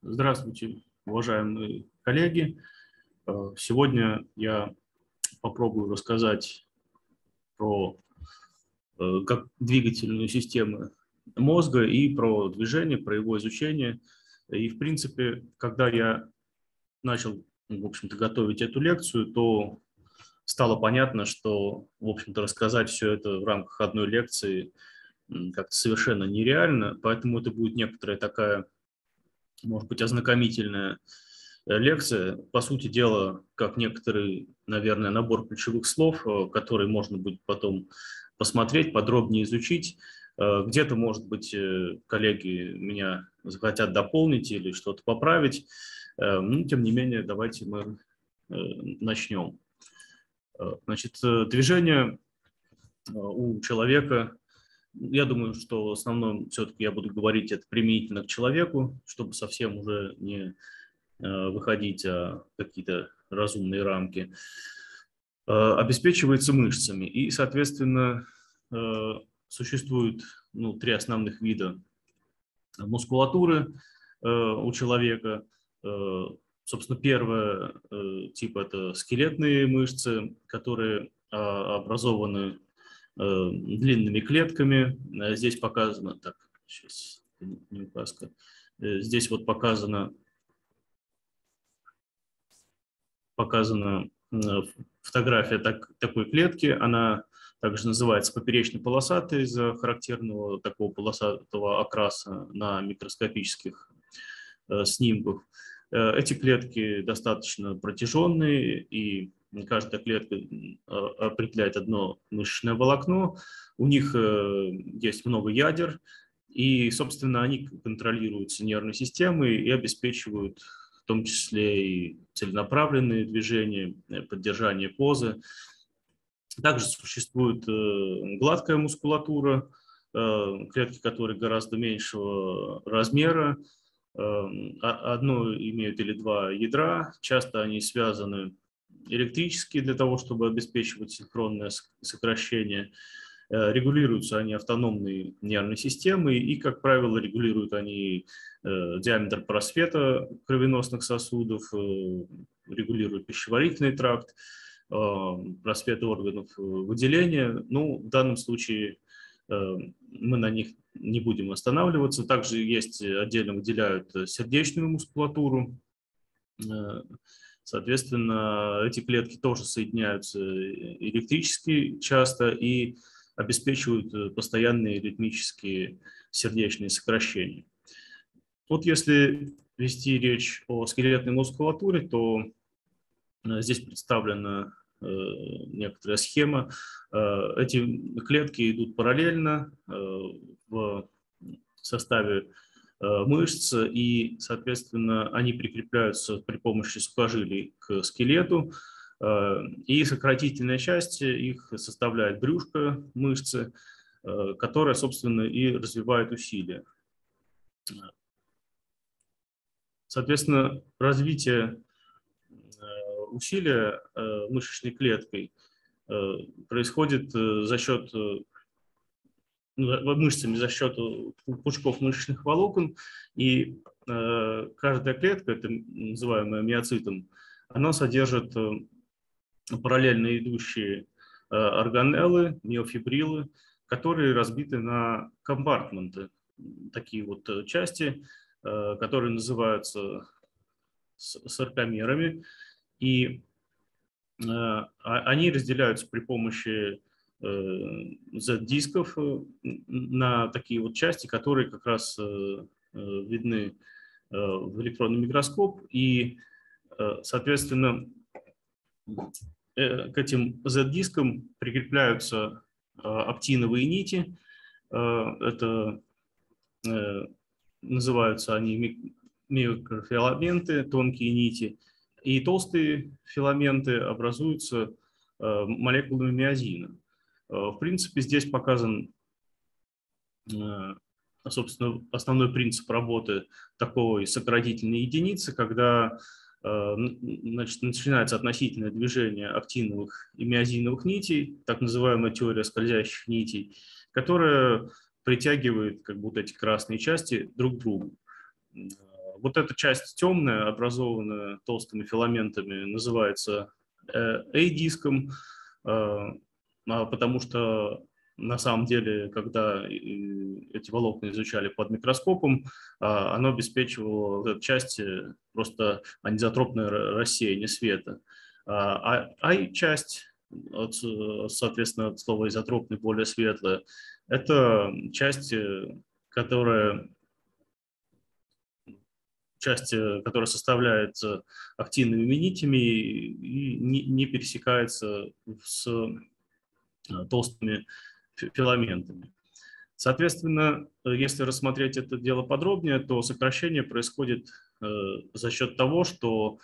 Здравствуйте, уважаемые коллеги. Сегодня я попробую рассказать про как двигательную систему мозга и про движение, про его изучение. И, в принципе, когда я начал, в общем-то, готовить эту лекцию, то стало понятно, что, в общем-то, рассказать все это в рамках одной лекции как-то совершенно нереально, поэтому это будет некоторая такая, может быть, ознакомительная лекция, по сути дела, как некоторый, наверное, набор ключевых слов, которые можно будет потом посмотреть, подробнее изучить. Где-то, может быть, коллеги меня захотят дополнить или что-то поправить. Но, тем не менее, давайте мы начнем. Значит, движение у человека, я думаю, что в основном все-таки я буду говорить это применительно к человеку, чтобы совсем уже не выходить за какие-то разумные рамки, обеспечивается мышцами. И, соответственно, существует три основных вида мускулатуры у человека. Собственно, первый тип – это скелетные мышцы, которые образованы длинными клетками. Здесь показано, так, сейчас не указка. Здесь вот показана фотография такой клетки. Она также называется поперечно-полосатой из-за характерного такого полосатого окраса на микроскопических снимках. Эти клетки достаточно протяженные, и каждая клетка определяет одно мышечное волокно. У них есть много ядер, и, собственно, они контролируются нервной системой и обеспечивают в том числе и целенаправленные движения, поддержание позы. Также существует гладкая мускулатура, клетки, которые гораздо меньшего размера. Одно имеют или два ядра, часто они связаны электрически для того, чтобы обеспечивать синхронное сокращение. Регулируются они автономной нервной системой и, как правило, регулируют они диаметр просвета кровеносных сосудов, регулируют пищеварительный тракт, просвет органов выделения. Ну, в данном случае мы на них не будем останавливаться. Также есть, отдельно выделяют сердечную мускулатуру. Соответственно, эти клетки тоже соединяются электрически часто и обеспечивают постоянные ритмические сердечные сокращения. Вот если вести речь о скелетной мускулатуре, то здесь представлена некоторая схема. Эти клетки идут параллельно в составе мышц, и, соответственно, они прикрепляются при помощи сухожилий к скелету, и сократительная часть их составляет брюшко мышцы, которая, собственно, и развивает усилия. Соответственно, развитие усилия мышечной клеткой происходит за счет мышцами за счет пучков мышечных волокон, и каждая клетка, это называемая миоцитом, она содержит параллельно идущие органеллы, миофибрилы, которые разбиты на компартменты, такие вот части, которые называются саркомерами, и они разделяются при помощи Z-дисков на такие вот части, которые как раз видны в электронный микроскоп, и, соответственно, к этим Z-дискам прикрепляются оптиновые нити. Это называются они микрофиламенты, тонкие нити, и толстые филаменты образуются молекулами миозина. В принципе, здесь показан, собственно, основной принцип работы такой сократительной единицы, когда начинается относительное движение актиновых и миозиновых нитей, так называемая теория скользящих нитей, которая притягивает как будто эти красные части друг к другу. Вот эта часть темная, образованная толстыми филаментами, называется A-диском, потому что на самом деле, когда эти волокна изучали под микроскопом, оно обеспечивало вот эту часть просто анизотропное рассеяние света. А I-часть, соответственно, от слова изотропный, более светлая, это часть, которая составляется активными нитями и не пересекается с толстыми филаментами. Соответственно, если рассмотреть это дело подробнее, то сокращение происходит за счет того, что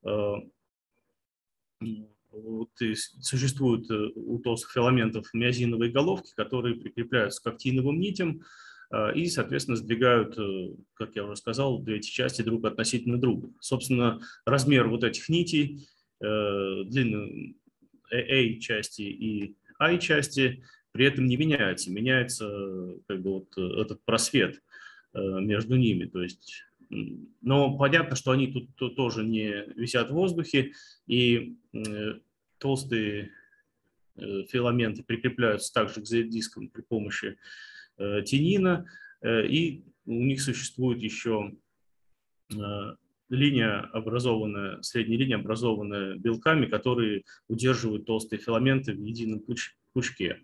существуют у толстых филаментов миозиновые головки, которые прикрепляются к актиновым нитям и, соответственно, сдвигают, как я уже сказал, эти части друг относительно друга. Собственно, размер вот этих нитей, длины A-части и I-части, при этом не меняется. Меняется как бы вот этот просвет между ними. То есть, но понятно, что они тут тоже не висят в воздухе, и толстые филаменты прикрепляются также к Z-дискам при помощи тенина, и у них существует еще средняя линия, образованная белками, которые удерживают толстые филаменты в едином пучке.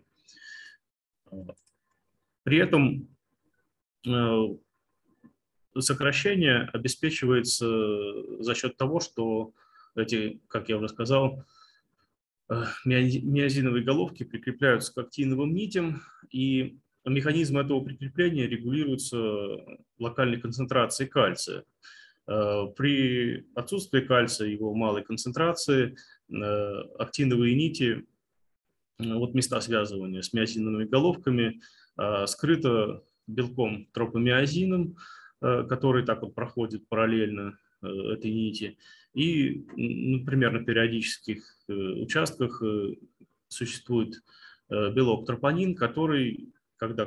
При этом сокращение обеспечивается за счет того, что эти, как я уже сказал, миозиновые головки прикрепляются к актиновым нитям, и механизм этого прикрепления регулируется локальной концентрацией кальция. При отсутствии кальция, его малой концентрации, актиновые нити, вот места связывания с миозиновыми головками, скрыто белком тропомиозином, который так вот проходит параллельно этой нити. И, например, на периодических участках существует белок тропонин, который, когда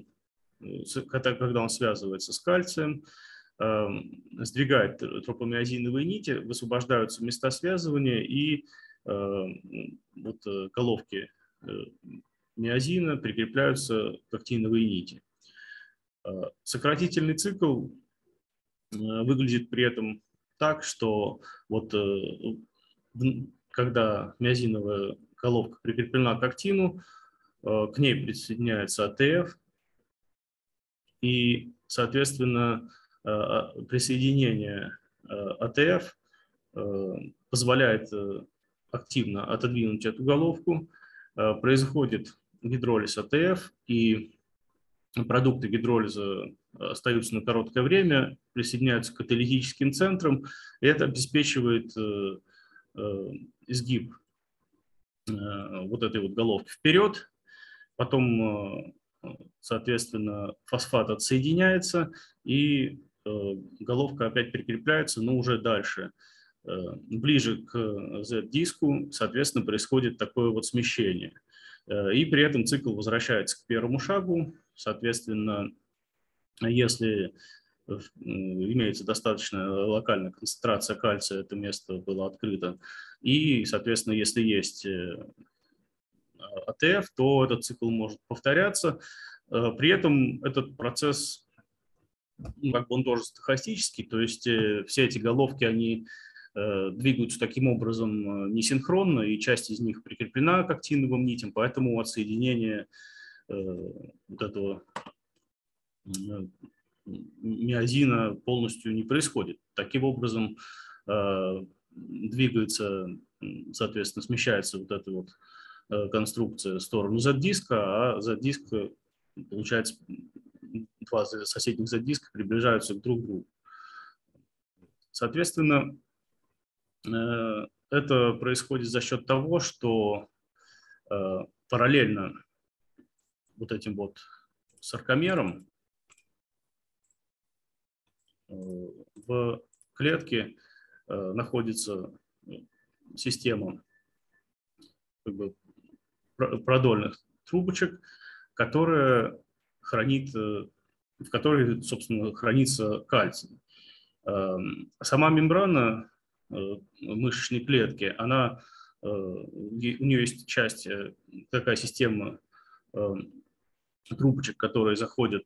он связывается с кальцием, сдвигает тропомиозиновые нити, высвобождаются места связывания, и вот головки миозина прикрепляются к актиновые нити. Сократительный цикл выглядит при этом так, что вот когда миозиновая головка прикреплена к актину, к ней присоединяется АТФ, и, соответственно, присоединение АТФ позволяет активно отодвинуть эту головку, происходит гидролиз АТФ, и продукты гидролиза остаются на короткое время, присоединяются к каталитическим центрам, и это обеспечивает изгиб вот этой вот головки вперед, потом, соответственно, фосфат отсоединяется, и головка опять прикрепляется, но уже дальше. Ближе к Z-диску, соответственно, происходит такое вот смещение. И при этом цикл возвращается к первому шагу. Соответственно, если имеется достаточная локальная концентрация кальция, это место было открыто. И, соответственно, если есть АТФ, то этот цикл может повторяться. При этом этот процесс, как бы он тоже стохастический, то есть все эти головки, они двигаются таким образом несинхронно, и часть из них прикреплена к актиновым нитям, поэтому отсоединение вот этого миозина полностью не происходит. Таким образом двигается, соответственно, смещается вот эта вот конструкция в сторону Z-диска, а Z-диск, получается, два соседних Z-диска приближаются друг к другу. Соответственно, это происходит за счет того, что параллельно вот этим вот саркомерам в клетке находится система как бы продольных трубочек, в которой, собственно, хранится кальций. Сама мембрана мышечной клетки, у нее есть часть, такая система трубочек, которые заходят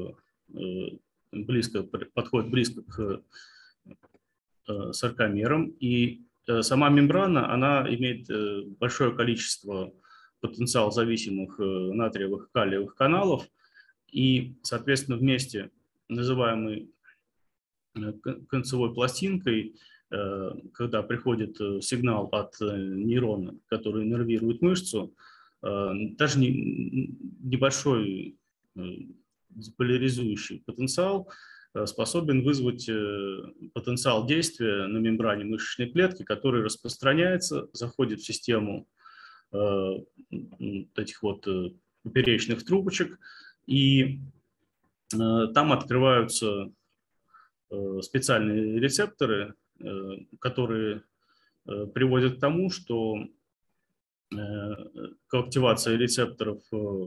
подходят близко к саркомерам. И сама мембрана, она имеет большое количество потенциал зависимых натриевых и калиевых каналов. И, соответственно, вместе, называемой концевой пластинкой, когда приходит сигнал от нейрона, который иннервирует мышцу, даже небольшой поляризующий потенциал способен вызвать потенциал действия на мембране мышечной клетки, который распространяется, заходит в систему этих вот поперечных трубочек, и там открываются специальные рецепторы, которые приводят к тому, что к активации рецепторов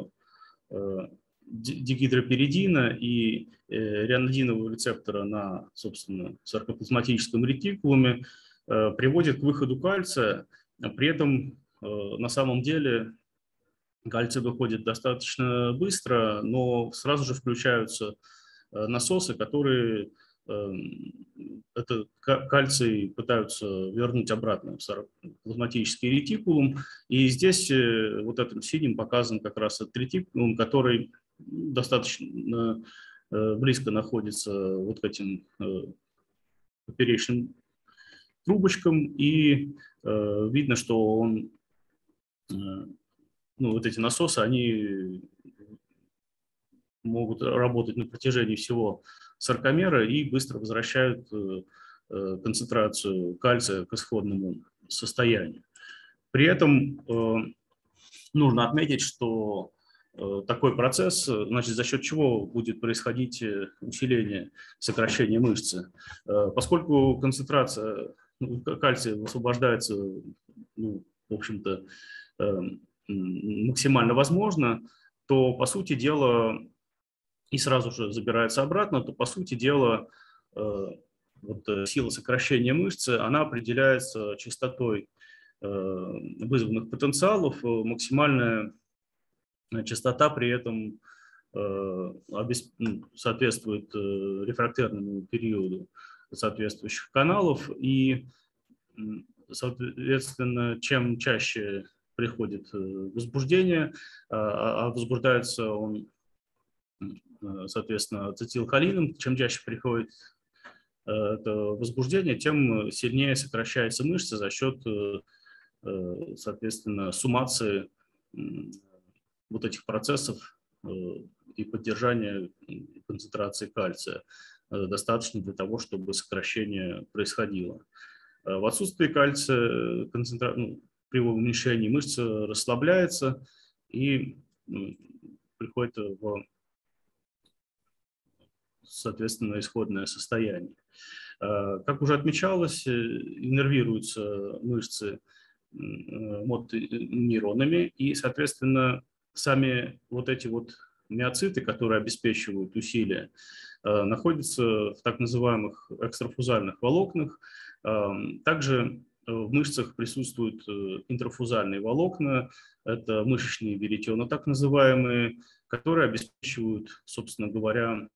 дигидропиридина и рянодинового рецептора на, собственно, саркоплазматическом ретикулуме приводит к выходу кальция. При этом на самом деле кальций выходит достаточно быстро, но сразу же включаются насосы, которые этот кальций пытаются вернуть обратно в саркоплазматический ретикулум. И здесь вот этим синим показан как раз этот ретикулум, который достаточно близко находится вот к этим поперечным трубочкам. И видно, что он, вот эти насосы, они могут работать на протяжении всего саркомера и быстро возвращают концентрацию кальция к исходному состоянию. При этом нужно отметить, что такой процесс, значит, за счет чего будет происходить усиление сокращения мышцы. Поскольку концентрация кальция высвобождается, в общем-то, максимально возможно, то, по сути дела, и сразу же забирается обратно, то, по сути дела, сила сокращения мышцы, она определяется частотой вызванных потенциалов. Максимальная частота при этом соответствует рефрактерному периоду соответствующих каналов. И, соответственно, чем чаще приходит возбуждение, а возбуждается он, соответственно, ацетилхолином, чем чаще приходит это возбуждение, тем сильнее сокращается мышца за счет, соответственно, суммации вот этих процессов и поддержания концентрации кальция достаточно для того, чтобы сокращение происходило. В отсутствии кальция при уменьшении мышца расслабляется и приходит в, соответственно, исходное состояние. Как уже отмечалось, иннервируются мышцы мотонейронами, и, соответственно, сами вот эти вот миоциты, которые обеспечивают усилия, находятся в так называемых экстрафузальных волокнах. Также в мышцах присутствуют интрафузальные волокна, это мышечные веретена, так называемые, которые обеспечивают, собственно говоря,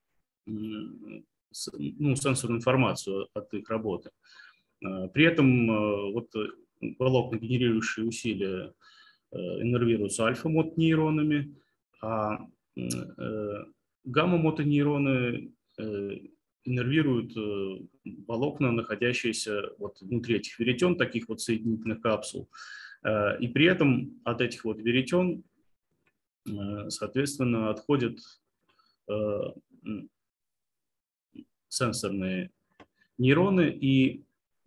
сенсорную информацию от их работы. При этом вот волокна, генерирующие усилия, иннервируются альфа-мотонейронами, а гамма-мотонейроны иннервируют волокна, находящиеся вот внутри этих веретен, таких вот соединительных капсул. И при этом от этих вот веретен, соответственно, отходят сенсорные нейроны, и,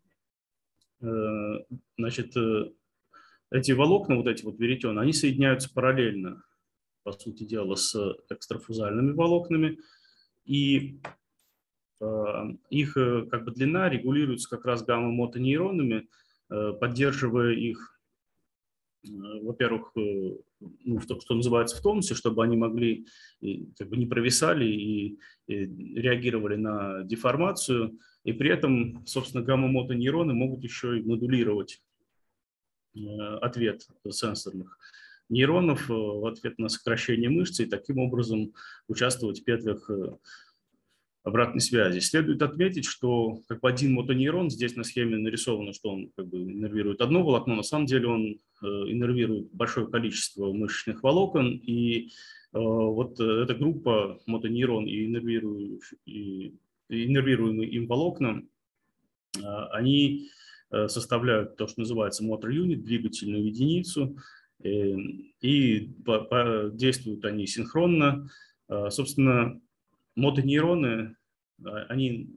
значит, эти волокна, вот эти вот веретена, они соединяются параллельно, по сути дела, с экстрафузальными волокнами, и их как бы длина регулируется как раз гамма-мотонейронами, поддерживая их во-первых, ну, что называется, в тонусе, чтобы они могли, как бы, не провисали и реагировали на деформацию. И при этом, собственно, гамма-мотонейроны могут еще и модулировать ответ сенсорных нейронов в ответ на сокращение мышцы и таким образом участвовать в петлях обратной связи. Следует отметить, что как бы один мотонейрон, здесь на схеме нарисовано, что он как бы иннервирует одно волокно, на самом деле он иннервирует большое количество мышечных волокон, и вот эта группа мотонейрон и иннервируемые им волокна, они составляют то, что называется motor unit, двигательную единицу, и действуют они синхронно. Собственно, мотонейроны, они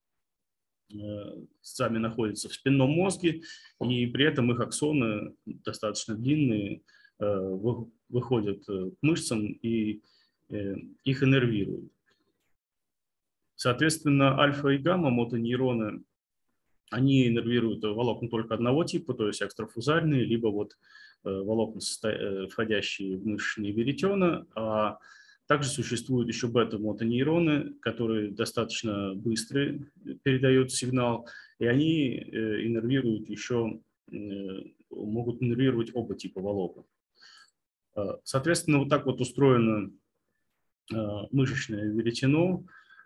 сами находятся в спинном мозге, и при этом их аксоны достаточно длинные, выходят к мышцам и их иннервируют. Соответственно, альфа и гамма мотонейроны, они иннервируют волокна только одного типа, то есть экстрафузальные, либо вот волокна, входящие в мышечные веретена, а также существуют еще бета-мотонейроны, которые достаточно быстро передают сигнал, и они иннервируют еще, могут иннервировать оба типа волокон. Соответственно, вот так вот устроено мышечное веретено.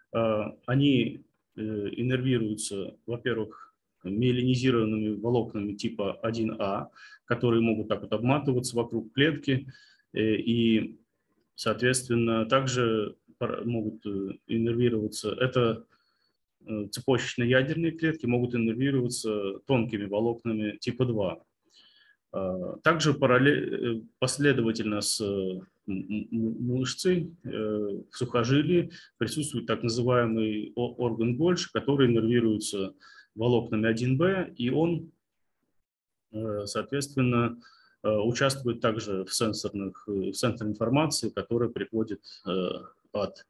Они иннервируются, во-первых, миелинизированными волокнами типа 1А, которые могут так вот обматываться вокруг клетки, и, соответственно, также могут иннервироваться, это цепочечно-ядерные клетки, могут иннервироваться тонкими волокнами типа 2. Также последовательно с мышцей в сухожилии присутствует так называемый орган Гольш, который иннервируется волокнами 1Б, и он, соответственно, участвует также в сенсорной информации, которая приходит от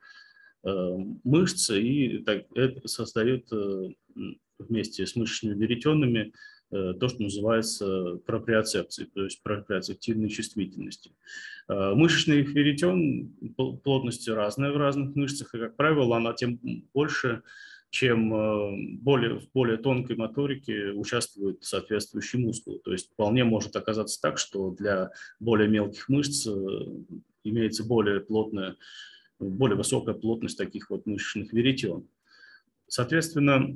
мышцы, и это создает вместе с мышечными веретенами то, что называется проприоцепцией, то есть проприоцептивной чувствительности. Мышечный веретен плотности разная в разных мышцах, и, как правило, она тем больше, чем в более тонкой моторике участвует соответствующий мускул. То есть вполне может оказаться так, что для более мелких мышц имеется более высокая плотность таких вот мышечных веретен. Соответственно,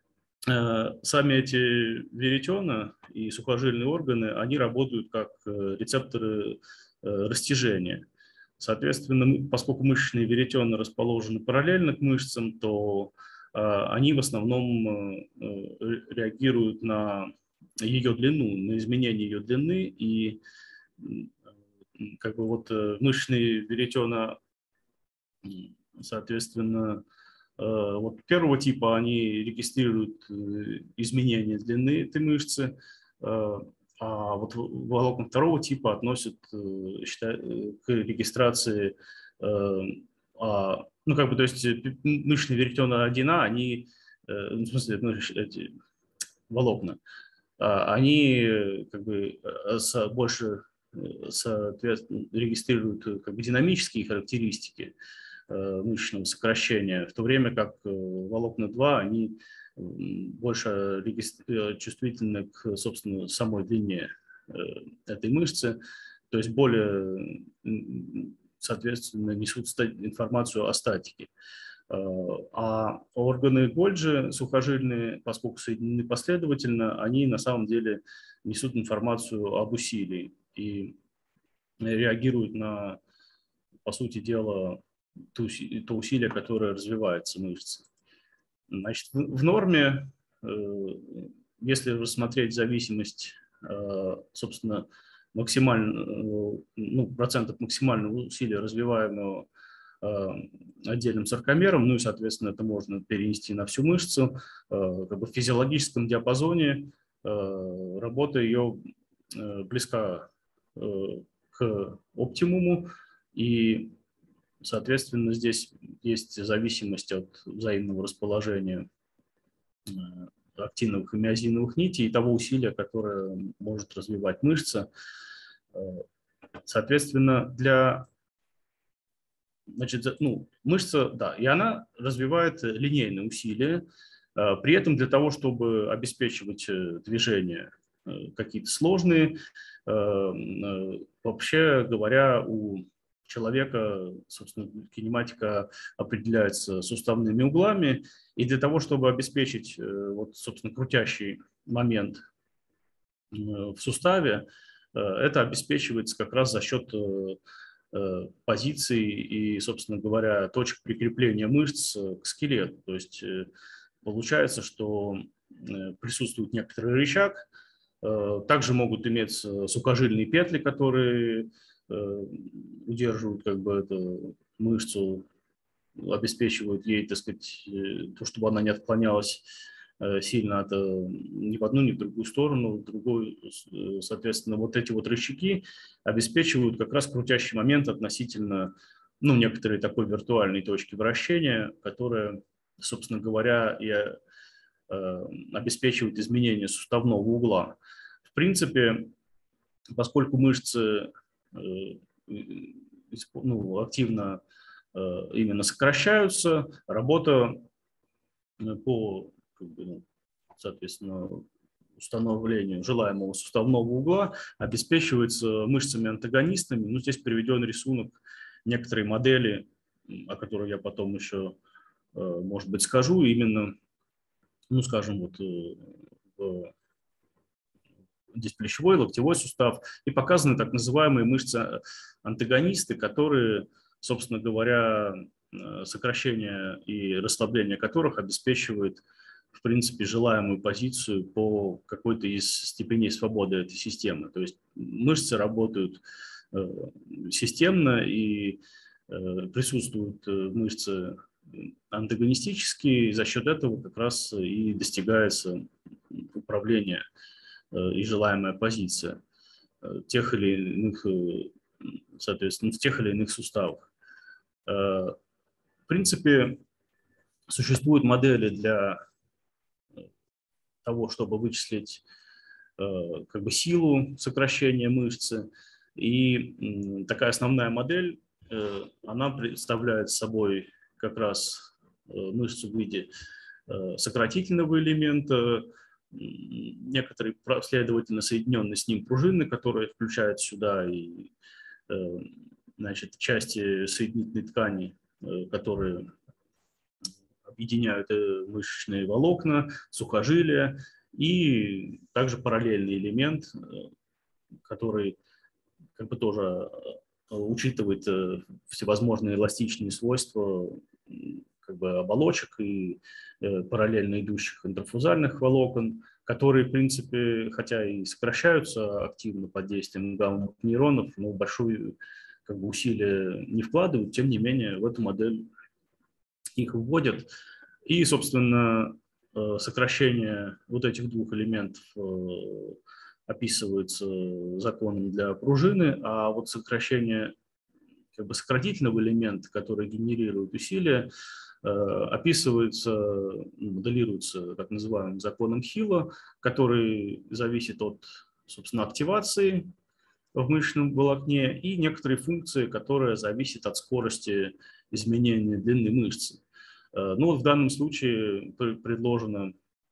сами эти веретена и сухожильные органы, они работают как рецепторы растяжения. Соответственно, поскольку мышечные веретена расположены параллельно к мышцам, то они в основном реагируют на ее длину, на изменение ее длины, и как бы вот мышечные веретена, соответственно, вот первого типа они регистрируют изменения длины этой мышцы, а вот волокна второго типа относят к регистрации, ну как бы, то есть мышечные веретена 1А, они, в смысле, эти волокна, они как бы больше соответственно регистрируют как бы динамические характеристики мышечного сокращения, в то время как волокна 2, они больше чувствительны к, собственно, самой длине этой мышцы, то есть более, соответственно, несут информацию о статике. А органы Гольджи сухожильные, поскольку соединены последовательно, они на самом деле несут информацию об усилии и реагируют на, по сути дела, то усилие, которое развивается мышцей. Значит, в норме, если рассмотреть зависимость, собственно, процентов максимального усилия, развиваемого отдельным саркомером, ну и, соответственно, это можно перенести на всю мышцу, как бы в физиологическом диапазоне работа ее близка к оптимуму, и, соответственно, здесь есть зависимость от взаимного расположения актиновых и миозиновых нитей и того усилия, которое может развивать мышца. Соответственно, мышца, да, и она развивает линейные усилия. При этом для того, чтобы обеспечивать движения какие-то сложные, вообще говоря, у человека, собственно, кинематика определяется суставными углами, и для того, чтобы обеспечить, вот, собственно, крутящий момент в суставе, это обеспечивается как раз за счет позиций и, собственно говоря, точек прикрепления мышц к скелету. То есть получается, что присутствует некоторый рычаг. Также могут иметься сухожильные петли, которые удерживают как бы эту мышцу, обеспечивают ей, так сказать, то, чтобы она не отклонялась сильно от, ни в одну, ни в другую сторону. Другой, соответственно, вот эти вот рычаги обеспечивают как раз крутящий момент относительно, ну, некоторой такой виртуальной точки вращения, которая, собственно говоря, и обеспечивает изменение суставного угла. В принципе, поскольку мышцы активно именно сокращаются, работа по, соответственно, установлению желаемого суставного угла обеспечивается мышцами-антагонистами. Ну, здесь приведен рисунок некоторой модели, о которой я потом еще, может быть, скажу, именно, ну, скажем, вот здесь плечевой, локтевой сустав, и показаны так называемые мышцы-антагонисты, которые, собственно говоря, сокращение и расслабление которых обеспечивает, в принципе, желаемую позицию по какой-то из степеней свободы этой системы. То есть мышцы работают системно, и присутствуют мышцы антагонистические, и за счет этого как раз и достигается управление и желаемая позиция тех или иных, соответственно, в тех или иных суставах. В принципе, существуют модели для того, чтобы вычислить как бы силу сокращения мышцы. И такая основная модель, она представляет собой как раз мышцу в виде сократительного элемента, некоторые последовательно соединенные с ним пружины, которые включают сюда и, значит, части соединительной ткани, которые объединяют мышечные волокна, сухожилия, и также параллельный элемент, который как бы тоже учитывает всевозможные эластичные свойства как бы оболочек и параллельно идущих интрафузальных волокон, которые, в принципе, хотя и сокращаются активно под действием гамма-нейронов, но большое как бы усилия не вкладывают, тем не менее в эту модель их вводят. И, собственно, сокращение вот этих двух элементов описывается законом для пружины, а вот сокращение как бы сократительного элемента, который генерирует усилия, описывается, моделируется так называемым законом Хилла, который зависит от, собственно, активации в мышечном волокне и некоторые функции, которые зависят от скорости изменения длины мышцы. Ну, вот в данном случае предложена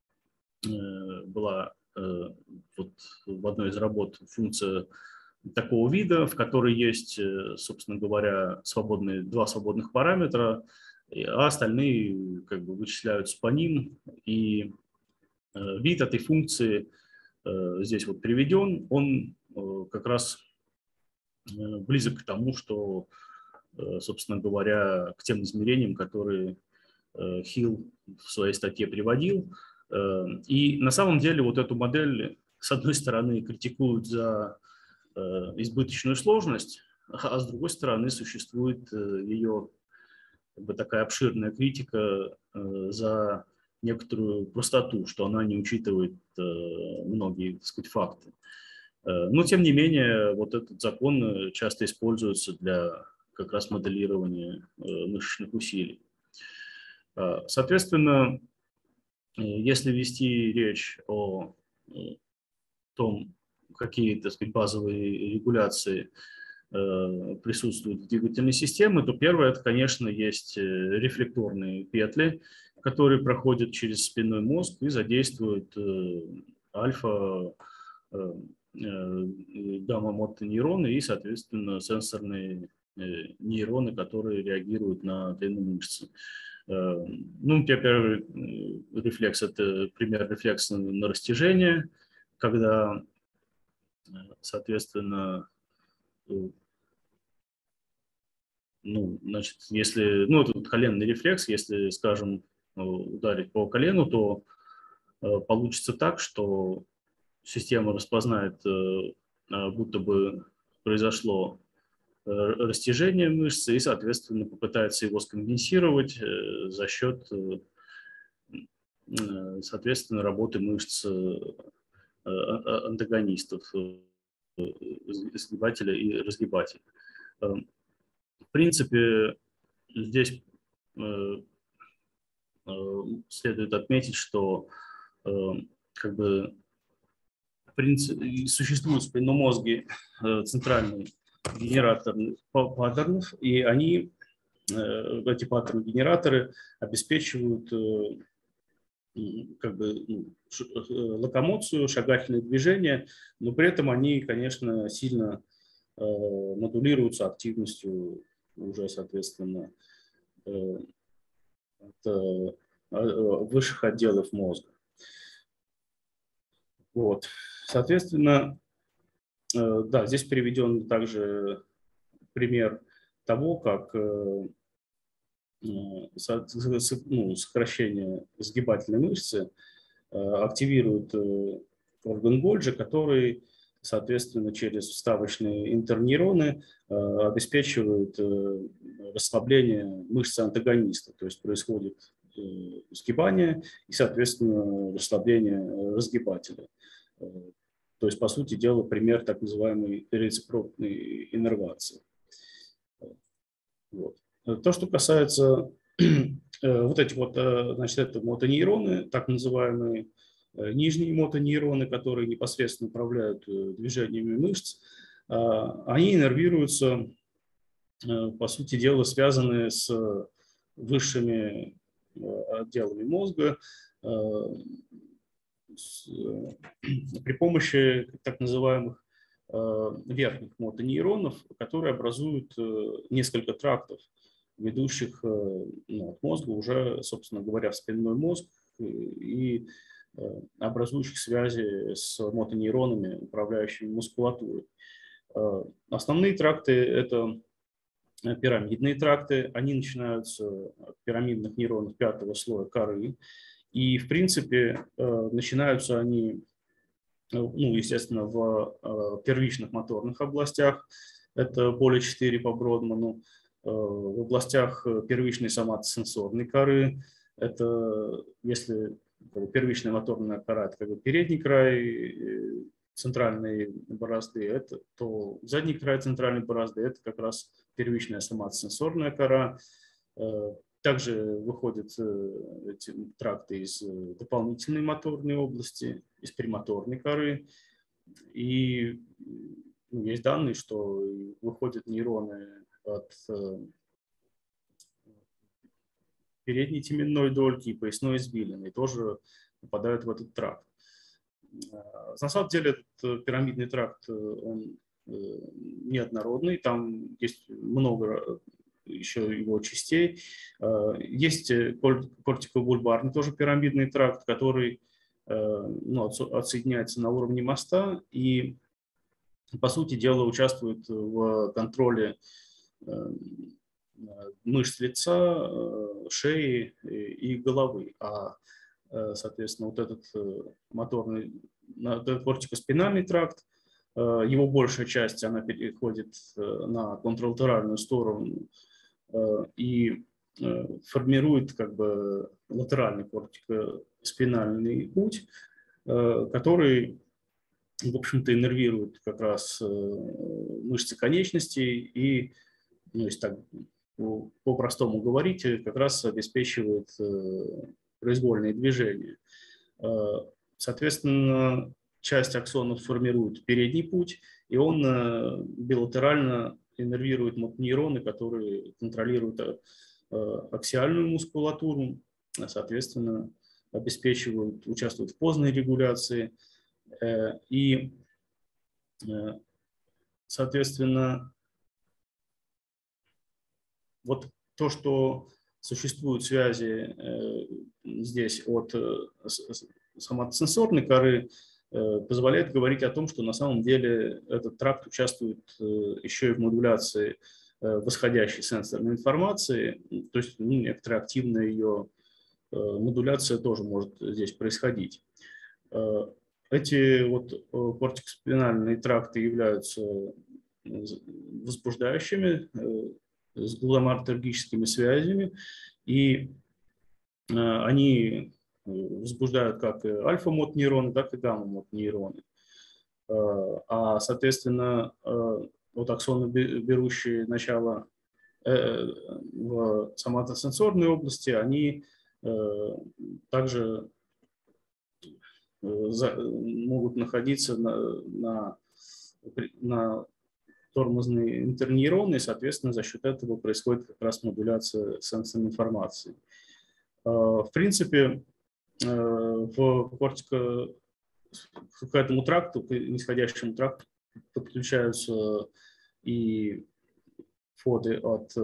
была вот в одной из работ функция такого вида, в которой есть, собственно говоря, два свободных параметра, а остальные как бы вычисляются по ним. И вид этой функции здесь вот приведен, он как раз близок к тому, что, собственно говоря, к тем измерениям, которые Хилл в своей статье приводил. И на самом деле вот эту модель, с одной стороны, критикуют за избыточную сложность, а с другой стороны существует ее как бы такая обширная критика за некоторую простоту, что она не учитывает многие, так сказать, факты. Но, тем не менее, вот этот закон часто используется для как раз моделирования мышечных усилий. Соответственно, если вести речь о том, какие, так сказать, базовые регуляции присутствуют в двигательной системе, то первое, это, конечно, есть рефлекторные петли, которые проходят через спинной мозг и задействуют альфа, гамма-мотонейроны и, соответственно, сенсорные нейроны, которые реагируют на длину мышцы. Ну, первый рефлекс – это пример рефлекса на растяжение, когда, соответственно, ну, значит, если, ну, это коленный рефлекс, если, скажем, ударить по колену, то получится так, что система распознает, будто бы произошло растяжение мышцы и, соответственно, попытается его скомпенсировать за счет, соответственно, работы мышц антагонистов, сгибателя и разгибателя. В принципе, здесь следует отметить, что как бы существует в спинном мозге центральный генератор паттернов, и они, эти паттерны-генераторы, обеспечивают как бы локомоцию, шагательные движения, но при этом они, конечно, сильно модулируются активностью уже, соответственно, высших отделов мозга. Вот. Соответственно, да, здесь приведен также пример того, как сокращение сгибательной мышцы активирует орган Гольджи, который, соответственно, через вставочные интернейроны обеспечивает расслабление мышцы антагониста, то есть происходит сгибание и, соответственно, расслабление разгибателя. То есть, по сути дела, пример так называемой рецепрокной иннервации. Вот. То, что касается вот этих вот, значит, это мотонейроны, так называемые нижние мотонейроны, которые непосредственно управляют движениями мышц, они иннервируются, по сути дела, связанные с высшими отделами мозга при помощи так называемых верхних мотонейронов, которые образуют несколько трактов, ведущих от мозга уже, собственно говоря, в спинной мозг и образующих связи с мотонейронами, управляющими мускулатурой. Основные тракты – это пирамидные тракты. Они начинаются от пирамидных нейронов пятого слоя коры. И, в принципе, начинаются они, ну, естественно, в первичных моторных областях. Это поле 4 по Бродману. В областях первичной соматосенсорной коры. Это, если первичная моторная кора – это как бы передний край центральной борозды, то задний край центральной борозды – это как раз первичная соматосенсорная кора. Также выходят эти тракты из дополнительной моторной области, из премоторной коры. И есть данные, что выходят нейроны от передней теменной дольки и поясной извилины, и тоже попадают в этот тракт. На самом деле этот пирамидный тракт, он неоднородный, там есть много еще его частей. Есть кортикобульбарный тоже пирамидный тракт, который отсоединяется на уровне моста и, по сути дела, участвует в контроле мышц лица, шеи и головы. А, соответственно, вот этот моторный, этот кортикоспинальный тракт, его большая часть, она переходит на контралатеральную сторону и формирует как бы латеральный кортикоспинальный путь, который, в общем-то, иннервирует как раз мышцы конечностей и, ну, если так по-простому говорить, как раз обеспечивает произвольные движения. Соответственно, часть аксонов формирует передний путь, и он билатерально иннервирует мотонейроны, которые контролируют аксиальную мускулатуру, соответственно, участвуют в поздней регуляции. И, соответственно, вот то, что существуют связи здесь от соматосенсорной коры, позволяет говорить о том, что на самом деле этот тракт участвует еще и в модуляции восходящей сенсорной информации, то есть некоторая активная ее модуляция тоже может здесь происходить. Эти вот кортикоспинальные тракты являются возбуждающими с глутаматергическими связями, и они возбуждают как альфа-мотонейроны, так и гамма-мотонейроны. Соответственно, вот аксоны, берущие начало в соматосенсорной области, они также могут находиться на тормозные интернейроны, и, соответственно, за счет этого происходит как раз модуляция сенсорной информации. В принципе, к этому тракту, к нисходящему тракту подключаются и фоды от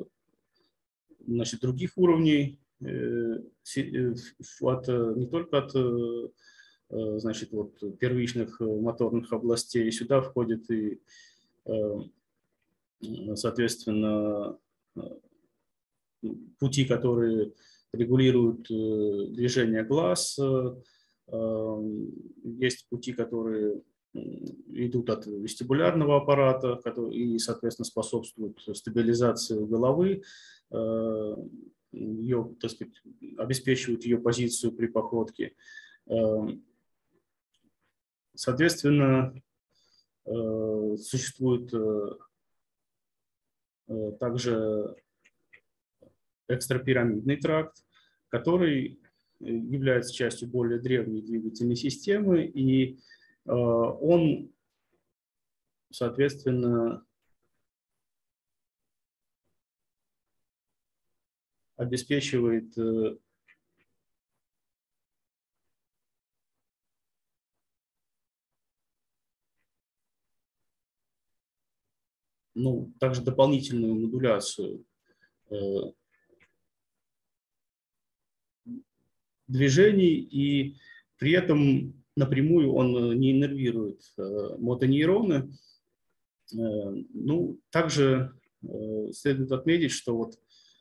других уровней, не только от первичных моторных областей. Сюда входят и, соответственно, пути, которые регулируют движение глаз. Есть пути, которые идут от вестибулярного аппарата и, соответственно, способствуют стабилизации головы, ее, так сказать, обеспечивают ее позицию при походке. Соответственно, существует также экстрапирамидный тракт, который является частью более древней двигательной системы, и он, соответственно, обеспечивает также дополнительную модуляцию движений, и при этом напрямую он не иннервирует мотонейроны. Также следует отметить, что вот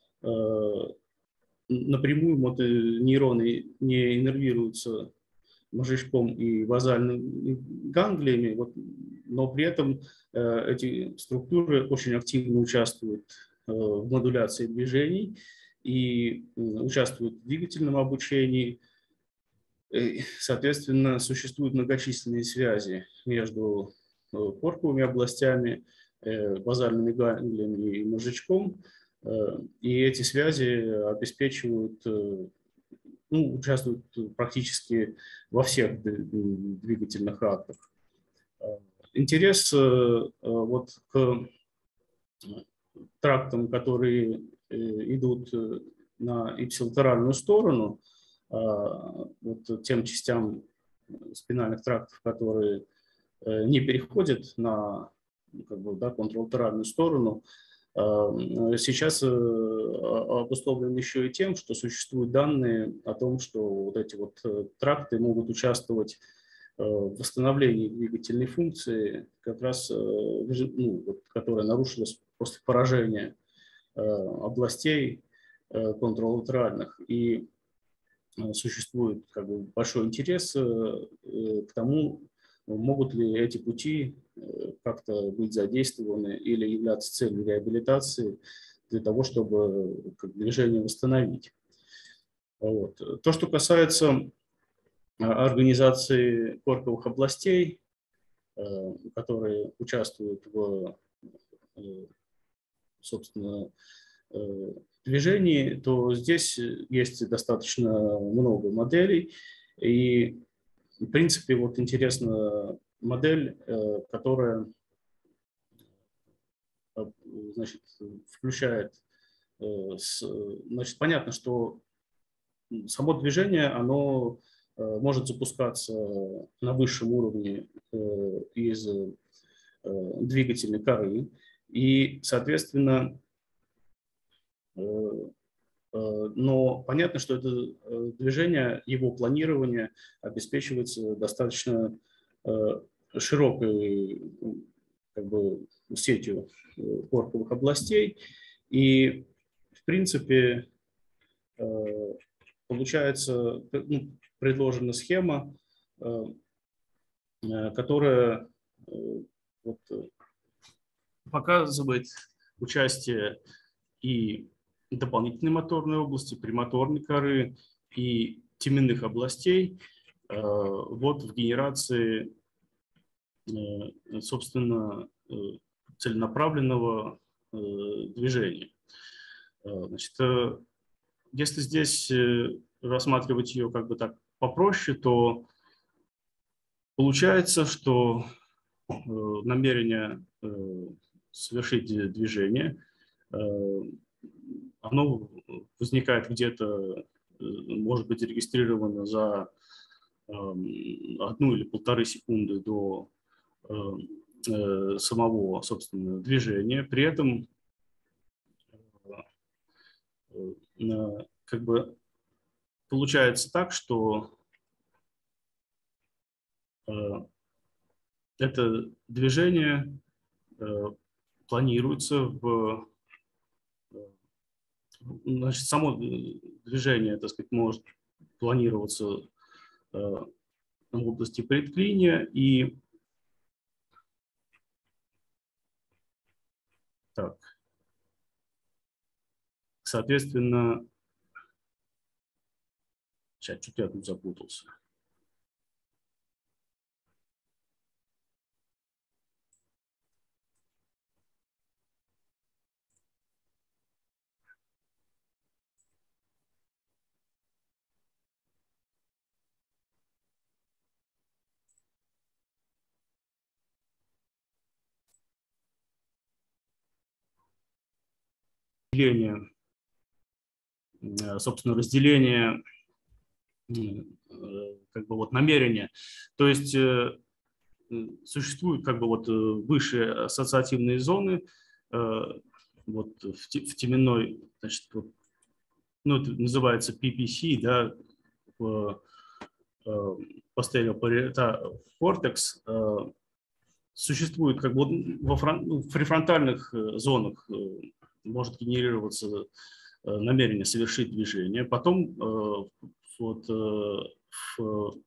напрямую мотонейроны не иннервируются мозжечком и базальными ганглиями, но при этом эти структуры очень активно участвуют в модуляции движений и участвуют в двигательном обучении. Соответственно, существуют многочисленные связи между корковыми областями, базальными ганглиями и мозжечком, и эти связи обеспечивают, участвуют практически во всех двигательных актах. Интерес вот к трактам, которые идут на ипсилатеральную сторону, вот тем частям спинальных трактов, которые не переходят на контралатеральную сторону, сейчас обусловлен еще и тем, что существуют данные о том, что вот эти вот тракты могут участвовать в восстановлении двигательной функции, как раз, которая нарушилась после поражения областей контралатеральных. И существует большой интерес к тому, могут ли эти пути как-то быть задействованы или являться целью реабилитации для того, чтобы движение восстановить. Вот. То, что касается организации корковых областей, которые участвуют в, собственно, движении, то здесь есть достаточно много моделей, и В принципе, вот интересна модель, которая, значит, включает, значит, понятно, что само движение, оно может запускаться на высшем уровне из двигательной коры, и, соответственно, но понятно, что это движение, его планирование обеспечивается достаточно широкой, как бы, сетью корковых областей. И, в принципе, получается, ну, предложена схема, которая вот показывает участие и дополнительной моторной области, премоторной коры и теменных областей вот в генерации, собственно, целенаправленного движения. Значит, если здесь рассматривать ее как бы так попроще, то получается, что намерение совершить движение, оно возникает где-то, может быть зарегистрировано за 1 или 1,5 секунды до самого, собственно, движения. При этом как бы получается так, что это движение планируется значит, само движение, так сказать, может планироваться в области предклиния, и так, соответственно, сейчас что-то я тут запутался. Собственно, разделение как бы вот намерения. То есть существуют как бы вот высшие ассоциативные зоны вот в теменной, значит, вот, ну, это называется PPC, да, posterior parietal cortex. Существует как бы в префронтальных зонах может генерироваться намерение совершить движение. Потом вот в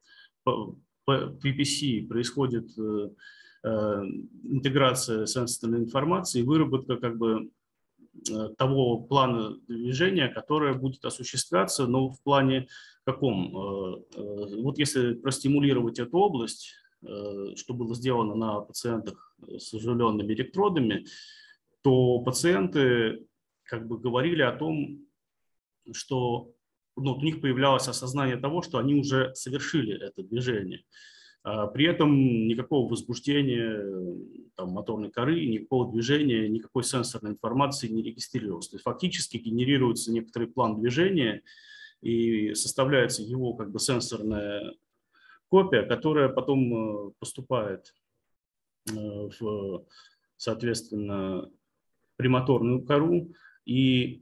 PPC происходит интеграция сенсорной информации и выработка как бы того плана движения, которое будет осуществляться, но в плане каком? Вот если простимулировать эту область, что было сделано на пациентах с оживленными электродами, то пациенты как бы говорили о том, что у них появлялось осознание того, что они уже совершили это движение. При этом никакого возбуждения там, моторной коры, никакого движения, никакой сенсорной информации не регистрировалось. То есть фактически генерируется некоторый план движения и составляется его как бы сенсорная копия, которая потом поступает в, соответственно, премоторную кору, и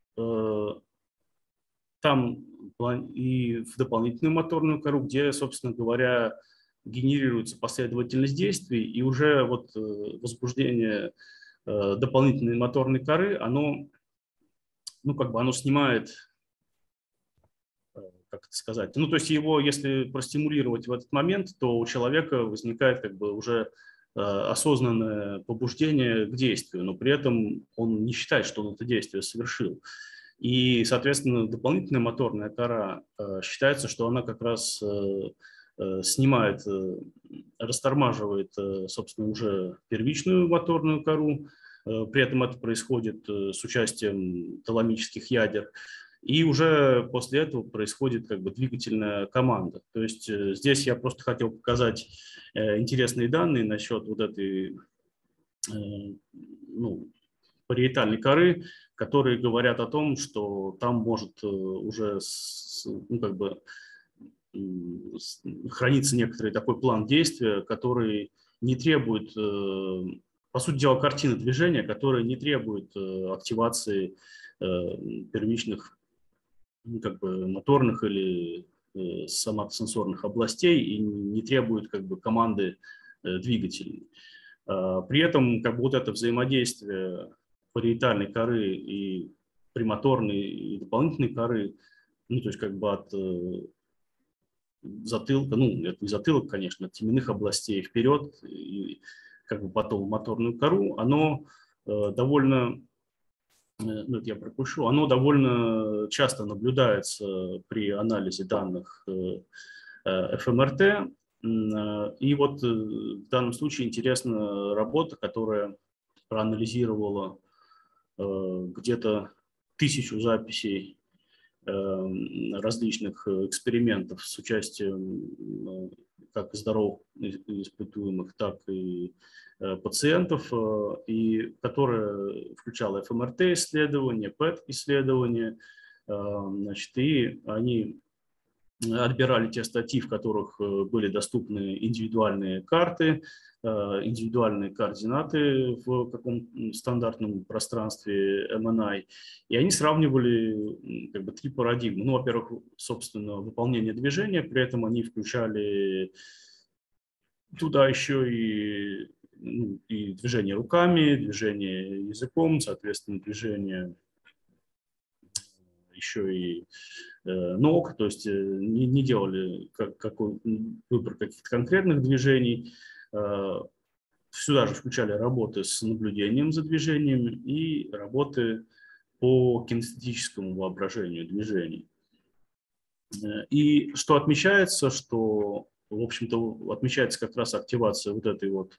там и в дополнительную моторную кору, где, собственно говоря, генерируется последовательность действий, и уже вот возбуждение дополнительной моторной коры, оно, ну, как бы оно снимает, как это сказать, ну, то есть его, если простимулировать в этот момент, то у человека возникает как бы уже осознанное побуждение к действию, но при этом он не считает, что он это действие совершил. И, соответственно, дополнительная моторная кора считается, что она как раз снимает, растормаживает, собственно, уже первичную моторную кору. При этом это происходит с участием таламических ядер. И уже после этого происходит как бы двигательная команда. То есть здесь я просто хотел показать интересные данные насчет вот этой ну, париетальной коры, которые говорят о том, что там может уже ну, как бы, хранится некоторый такой план действия, который не требует, по сути дела, картины движения, которая не требует активации первичных как бы моторных или соматосенсорных областей и не требует как бы команды двигателей. При этом как бы вот это взаимодействие париетальной коры и премоторной и дополнительной коры, ну то есть как бы от затылка, ну это не затылок, конечно, от теменных областей вперед и как бы потом в моторную кору, оно довольно, ну, это я пропущу, оно довольно часто наблюдается при анализе данных ФМРТ. И вот в данном случае интересна работа, которая проанализировала где-то 1000 записей различных экспериментов с участием как здоровых испытуемых, так и пациентов, и которая включала ФМРТ-исследования, ПЭТ-исследования, значит, и они отбирали те статьи, в которых были доступны индивидуальные карты, индивидуальные координаты в каком стандартном пространстве MNI, и они сравнивали как бы 3 парадигмы. Ну, во-первых, собственно, выполнение движения, при этом они включали туда еще и движение руками, движение языком, соответственно, движение еще и ног, то есть не делали какой выбор каких-то конкретных движений. Сюда же включали работы с наблюдением за движением и работы по кинестетическому воображению движений. И что отмечается, что, в общем-то, отмечается как раз активация вот этой вот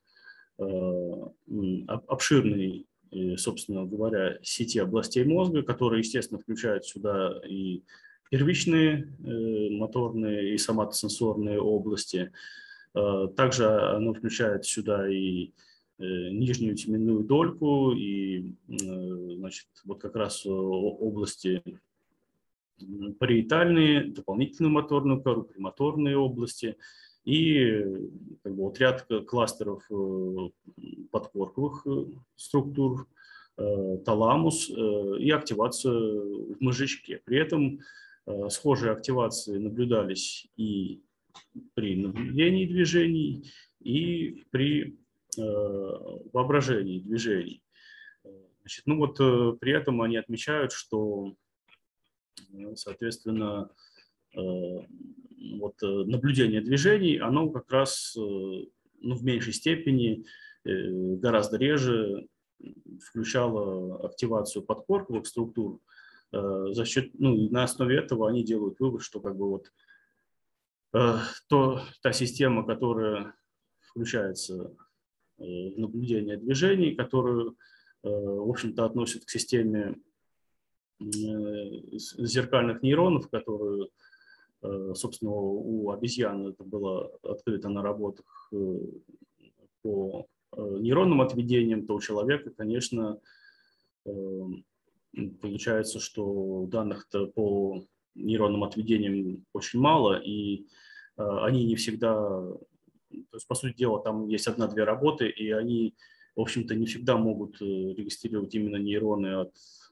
обширной, собственно говоря, сети областей мозга, которые, естественно, включают сюда и первичные моторные и соматосенсорные области. Также оно включает сюда и нижнюю теменную дольку, и, значит, вот как раз области париетальные, дополнительную моторную кору, премоторные области и как бы, вот ряд кластеров подкорковых структур, таламус и активацию в мозжечке. При этом схожие активации наблюдались и при наблюдении движений, и при воображении движений. Значит, ну вот при этом они отмечают, что, соответственно, вот наблюдение движений, оно как раз ну, в меньшей степени, гораздо реже включало активацию подкорковых структур. За счет, ну, и на основе этого они делают вывод, что как бы вот та система, которая включается в наблюдение движений, которую, в общем-то, относят к системе зеркальных нейронов, которые, собственно, у обезьян это было открыто на работах по нейронным отведениям, то у человека, конечно, получается, что данных-то по нейронным отведениям очень мало, и они не всегда, то есть, по сути дела, там есть 1-2 работы, и они, в общем-то, не всегда могут регистрировать именно нейроны от,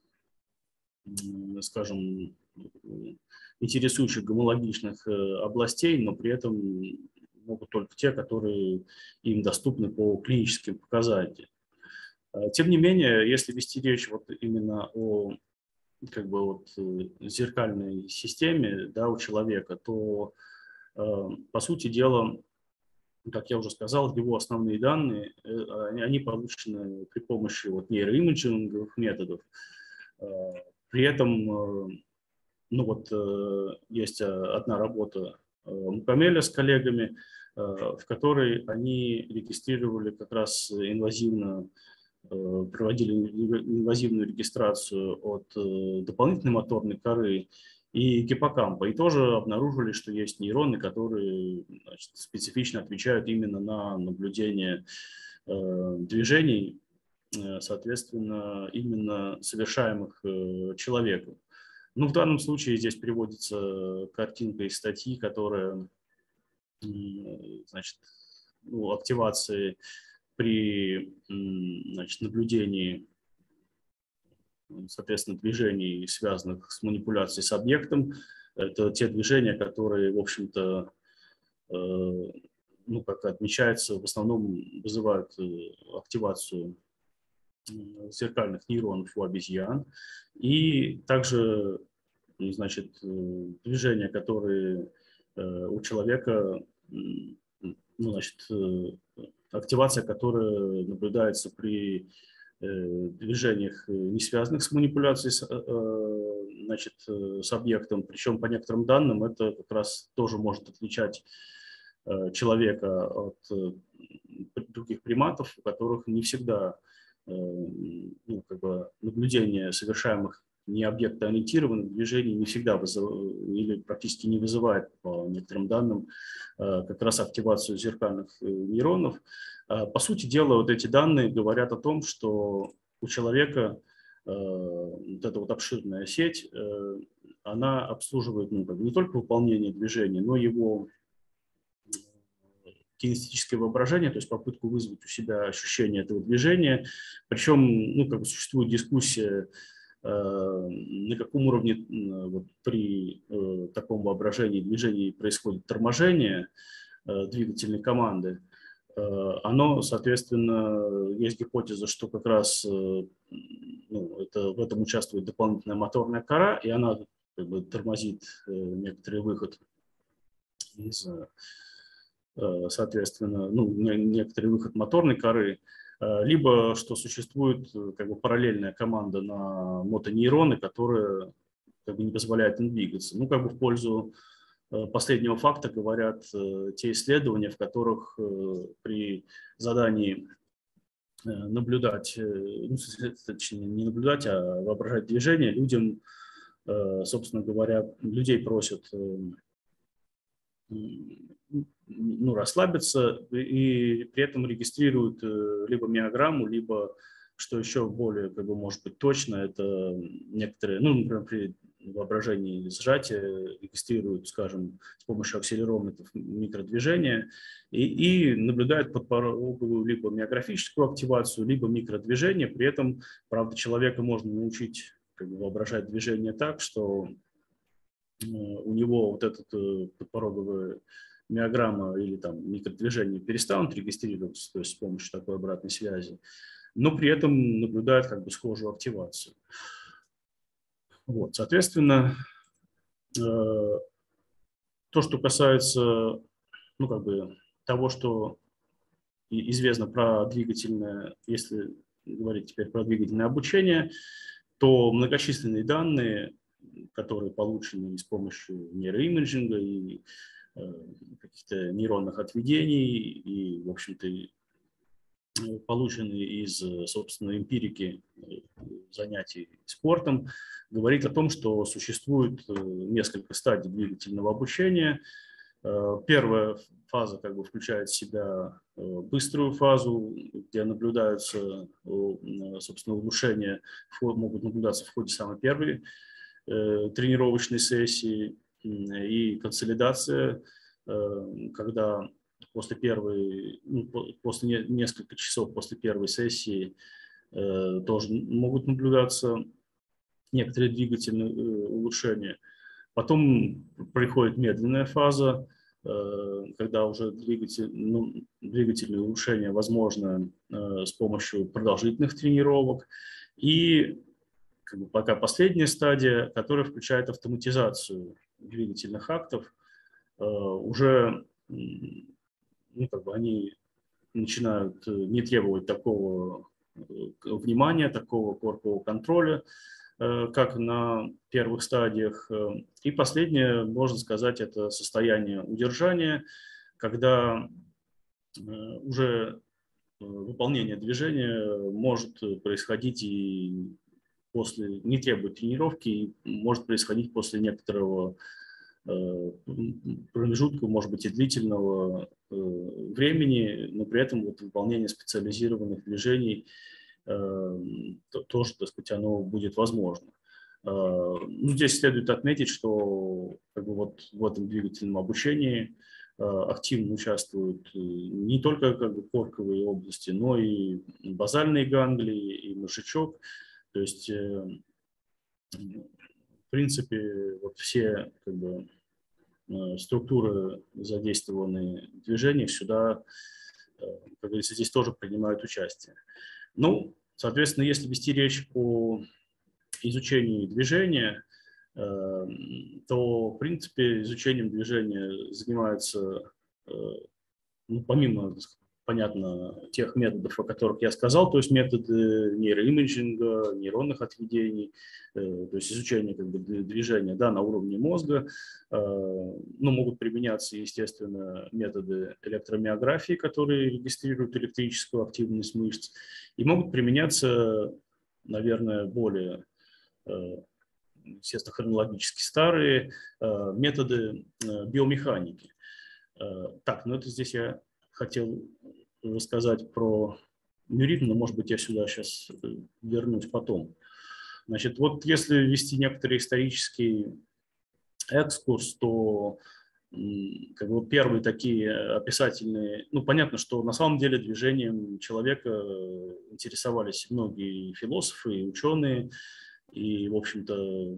скажем, интересующих гомологичных областей, но при этом могут только те, которые им доступны по клиническим показателям. Тем не менее, если вести речь вот именно о как бы вот зеркальной системе, да, у человека, то, по сути дела, как я уже сказал, его основные данные, они получены при помощи вот нейроимиджинговых методов. При этом, ну вот, есть одна работа Мукамеля с коллегами, в которой они регистрировали как раз инвазивно проводили инвазивную регистрацию от дополнительной моторной коры и гиппокампа, и тоже обнаружили, что есть нейроны, которые, значит, специфично отвечают именно на наблюдение движений, соответственно, именно совершаемых человеком. Ну, в данном случае здесь приводится картинка из статьи, которая, значит, ну, активации при, значит, наблюдении, соответственно, движений, связанных с манипуляцией с объектом. Это те движения, которые, в общем-то, ну, как отмечается, в основном вызывают активацию зеркальных нейронов у обезьян. И также, значит, движения, которые у человека, ну, значит, активация, которая наблюдается при движениях, не связанных с манипуляцией значит, с объектом. Причем, по некоторым данным, это как раз тоже может отличать человека от других приматов, у которых не всегда, ну, как бы наблюдение совершаемых не объектоориентированных движений не всегда или практически не вызывает, по некоторым данным, как раз активацию зеркальных нейронов. По сути дела, вот эти данные говорят о том, что у человека вот эта вот обширная сеть, она обслуживает, ну, не только выполнение движений, но и его кинестическое воображение, то есть попытку вызвать у себя ощущение этого движения. Причем, ну, как бы существует дискуссия, на каком уровне вот, при таком воображении движений происходит торможение двигательной команды. Оно, соответственно, есть гипотеза, что как раз ну, в этом участвует дополнительная моторная кора, и она как бы тормозит некоторый выход из, соответственно, ну, некоторый выход моторной коры, либо что существует как бы параллельная команда на мотонейроны, которая как бы не позволяет им двигаться. Ну, как бы в пользу последнего факта говорят те исследования, в которых при задании наблюдать, ну, точнее, не наблюдать, а воображать движение, людям, собственно говоря, людей просят ну, расслабиться и при этом регистрируют либо миограмму, либо, что еще более, как бы, может быть, точно, это некоторые, ну, например, при воображении сжатия регистрируют, скажем, с помощью акселерометров микродвижения и наблюдают подпороговую либо миографическую активацию, либо микродвижение. При этом, правда, человека можно научить как бы воображать движение так, что у него вот этот подпороговая миограмма или там микродвижения перестанут регистрироваться, то есть с помощью такой обратной связи, но при этом наблюдают как бы схожую активацию. Вот, соответственно, то, что касается, ну, как бы того, что известно про двигательное, если говорить теперь про двигательное обучение, то многочисленные данные, которые получены с помощью нейроимиджинга и каких-то нейронных отведений и, в общем-то, полученные из, собственно, эмпирики занятий спортом, говорит о том, что существует несколько стадий двигательного обучения. Первая фаза как бы включает в себя быструю фазу, где наблюдаются, собственно, улучшения, могут наблюдаться в ходе самой первой тренировочной сессии и консолидация, когда после первой, ну, после нескольких часов после первой сессии тоже могут наблюдаться некоторые двигательные улучшения. Потом приходит медленная фаза, когда уже двигательные улучшения возможны с помощью продолжительных тренировок. И как бы пока последняя стадия, которая включает автоматизацию двигательных актов, уже, ну, как бы они начинают не требовать такого внимания, такого корпового контроля, как на первых стадиях. И последнее, можно сказать, это состояние удержания, когда уже выполнение движения может происходить и после, не требует тренировки, и может происходить после некоторого промежутка, может быть, и длительного времени, но при этом вот выполнение специализированных движений тоже, так сказать, оно будет возможно. Ну, здесь следует отметить, что как бы, вот в этом двигательном обучении активно участвуют не только как бы корковые области, но и базальные ганглии, и мозжечок. То есть, в принципе, вот все как бы структуры, задействованные в движениях, сюда, как говорится, здесь тоже принимают участие. Ну, соответственно, если вести речь о изучении движения, то, в принципе, изучением движения занимаются, ну, помимо, понятно, тех методов, о которых я сказал, то есть методы нейроимиджинга, нейронных отведений, то есть изучение как бы движения, да, на уровне мозга. Ну, могут применяться, естественно, методы электромиографии, которые регистрируют электрическую активность мышц, и могут применяться, наверное, более, естественно, хронологически старые методы биомеханики. Так, ну это здесь я хотел рассказать про мюрит, но, может быть, я сюда сейчас вернусь потом. Значит, вот если ввести некоторый исторический экскурс, то как бы первые такие описательные, ну, понятно, что на самом деле движением человека интересовались многие философы и ученые, и, в общем-то,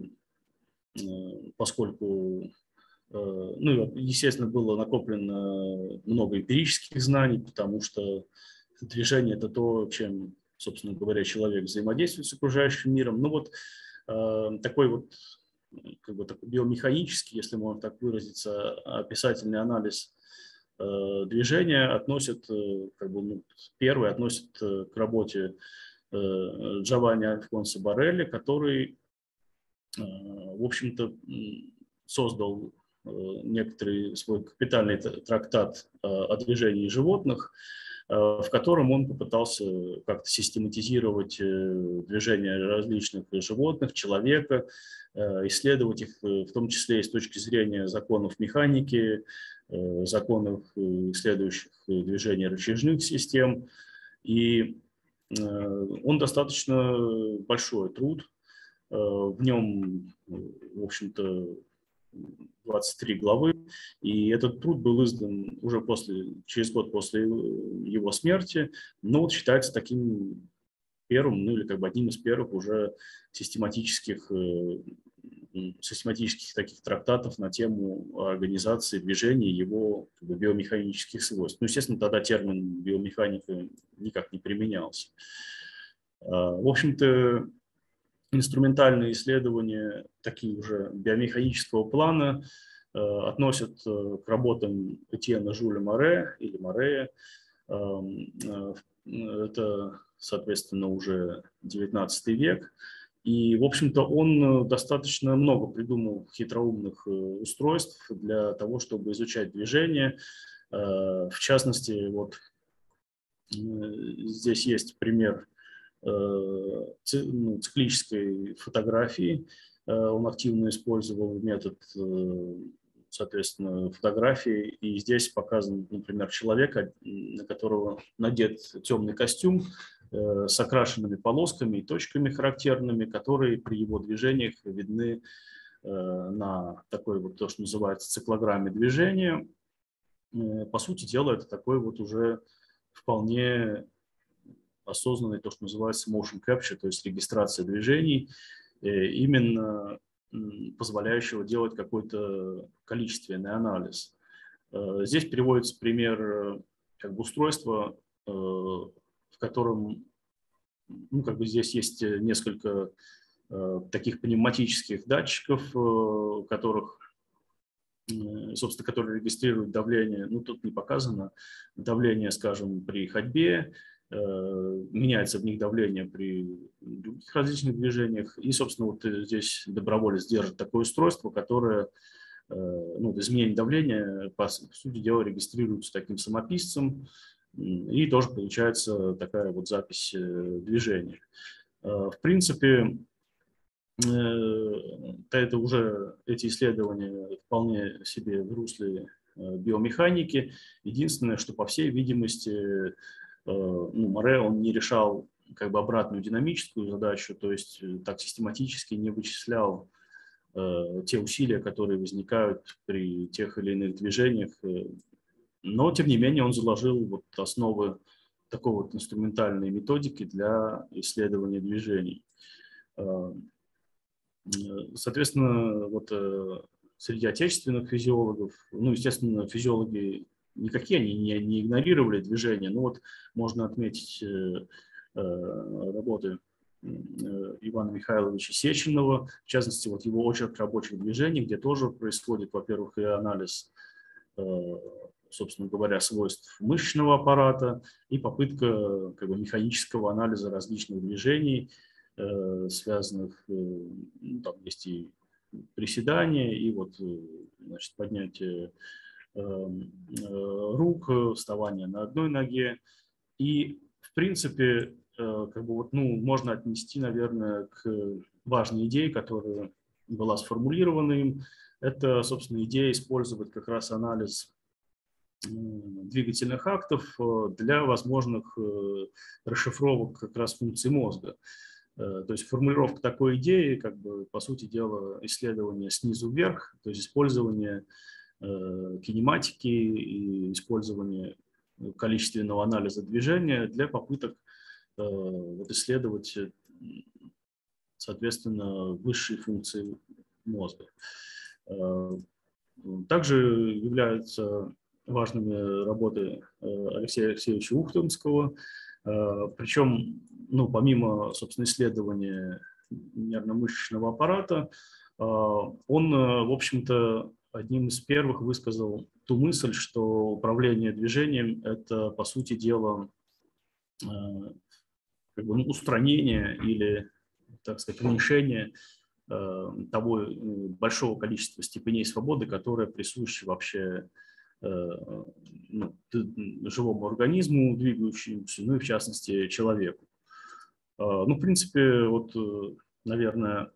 поскольку, ну, естественно, было накоплено много эмпирических знаний, потому что движение – это то, чем, собственно говоря, человек взаимодействует с окружающим миром. Ну вот такой вот как бы такой биомеханический, если можно так выразиться, описательный анализ движения относит, как бы, ну, первый относит к работе Джованни Альфонсо Борелли, который, в общем-то, создал некоторый свой капитальный трактат о движении животных, в котором он попытался как-то систематизировать движения различных животных, человека, исследовать их в том числе и с точки зрения законов механики, законов, исследующих движение рычажных систем. И он достаточно большой труд. В нем, в общем-то, 23 главы, и этот труд был издан уже через год после его смерти, но вот считается таким первым, ну или как бы одним из первых уже систематических таких трактатов на тему организации движения и его как бы биомеханических свойств. Ну, естественно, тогда термин биомеханика никак не применялся. В общем-то, инструментальные исследования, такие уже биомеханического плана, относят к работам Этьена Жюля Море или Морея. Это, соответственно, уже 19 век. И, в общем-то, он достаточно много придумал хитроумных устройств для того, чтобы изучать движение. В частности, вот здесь есть пример циклической фотографии. Он активно использовал метод, соответственно, фотографии. И здесь показан, например, человек, на которого надет темный костюм с окрашенными полосками и точками характерными, которые при его движениях видны на такой вот, то, что называется, циклограмме движения. По сути дела, это такой вот уже вполне осознанный, то, что называется motion capture, то есть регистрация движений, именно позволяющего делать какой-то количественный анализ. Здесь приводится пример как бы устройства, в котором, ну, как бы здесь есть несколько таких пневматических датчиков, которых, собственно, которые регистрируют давление, ну, тут не показано, давление, скажем, при ходьбе, меняется в них давление при других различных движениях. И, собственно, вот здесь доброволец держит такое устройство, которое, ну, изменение давления, по сути дела, регистрируется таким самописцем. И тоже получается такая вот запись движения. В принципе, это уже эти исследования вполне себе в русле биомеханики. Единственное, что, по всей видимости, Море, он не решал как бы обратную динамическую задачу, то есть так систематически не вычислял те усилия, которые возникают при тех или иных движениях. Но, тем не менее, он заложил вот основы такой вот инструментальной методики для исследования движений. Соответственно, вот среди отечественных физиологов, естественно, физиологи никакие они не игнорировали движение, но вот можно отметить работы Ивана Михайловича Сеченова, в частности, вот его очерк рабочих движений, где тоже происходит, во-первых, и анализ, собственно говоря, свойств мышечного аппарата и попытка как бы механического анализа различных движений, связанных, там есть и приседания, и вот, значит, поднятие рук, вставание на одной ноге. И, в принципе, как бы вот, можно отнести, наверное, к важной идее, которая была сформулирована им. Это, собственно, идея использовать как раз анализ двигательных актов для возможных расшифровок как раз функций мозга. То есть формулировка такой идеи, как бы, по сути дела, исследование снизу вверх, то есть использование кинематики и использование количественного анализа движения для попыток вот исследовать, соответственно, высшие функции мозга. Также являются важными работы Алексея Алексеевича Ухтомского, причем, помимо, собственно, исследования нервно-мышечного аппарата, он, в общем-то, одним из первых высказал ту мысль, что управление движением – это, по сути дела, как бы, устранение или, так сказать, уменьшение того большого количества степеней свободы, которое присуще вообще живому организму, двигающемуся, и в частности человеку. В принципе, вот, наверное,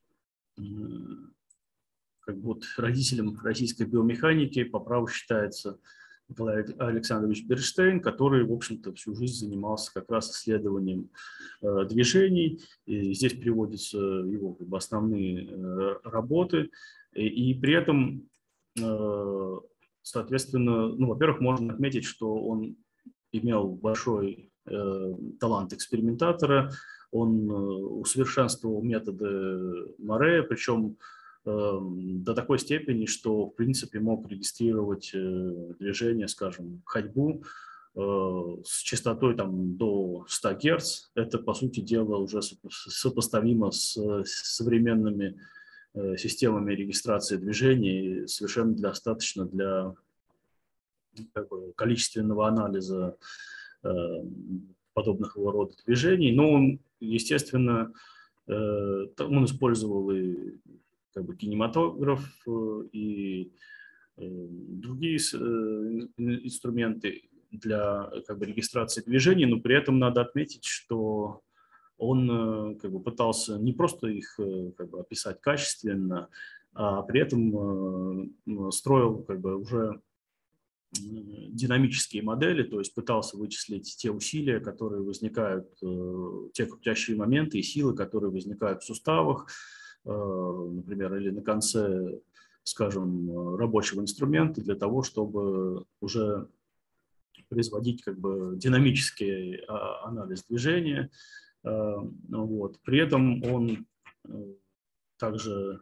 как бы вот родителем российской биомеханики по праву считается Николай Александрович Бернштейн, который, в общем-то, всю жизнь занимался как раз исследованием движений. И здесь приводятся его как бы основные работы. И при этом, соответственно, во-первых, можно отметить, что он имел большой талант экспериментатора, он усовершенствовал методы Море, причем до такой степени, что, в принципе, мог регистрировать движение, скажем, ходьбу с частотой там, до 100 Гц. Это, по сути дела, уже сопоставимо с современными системами регистрации движений, совершенно достаточно для как бы количественного анализа подобных его рода движений. Но он, естественно, он использовал и как бы кинематограф и другие инструменты для как бы регистрации движений, но при этом надо отметить, что он как бы пытался не просто их как бы описать качественно, а при этом строил как бы уже динамические модели, то есть пытался вычислить те усилия, которые возникают, те крутящие моменты и силы, которые возникают в суставах, например, или на конце, скажем, рабочего инструмента для того, чтобы уже производить как бы динамический анализ движения. Вот. При этом он также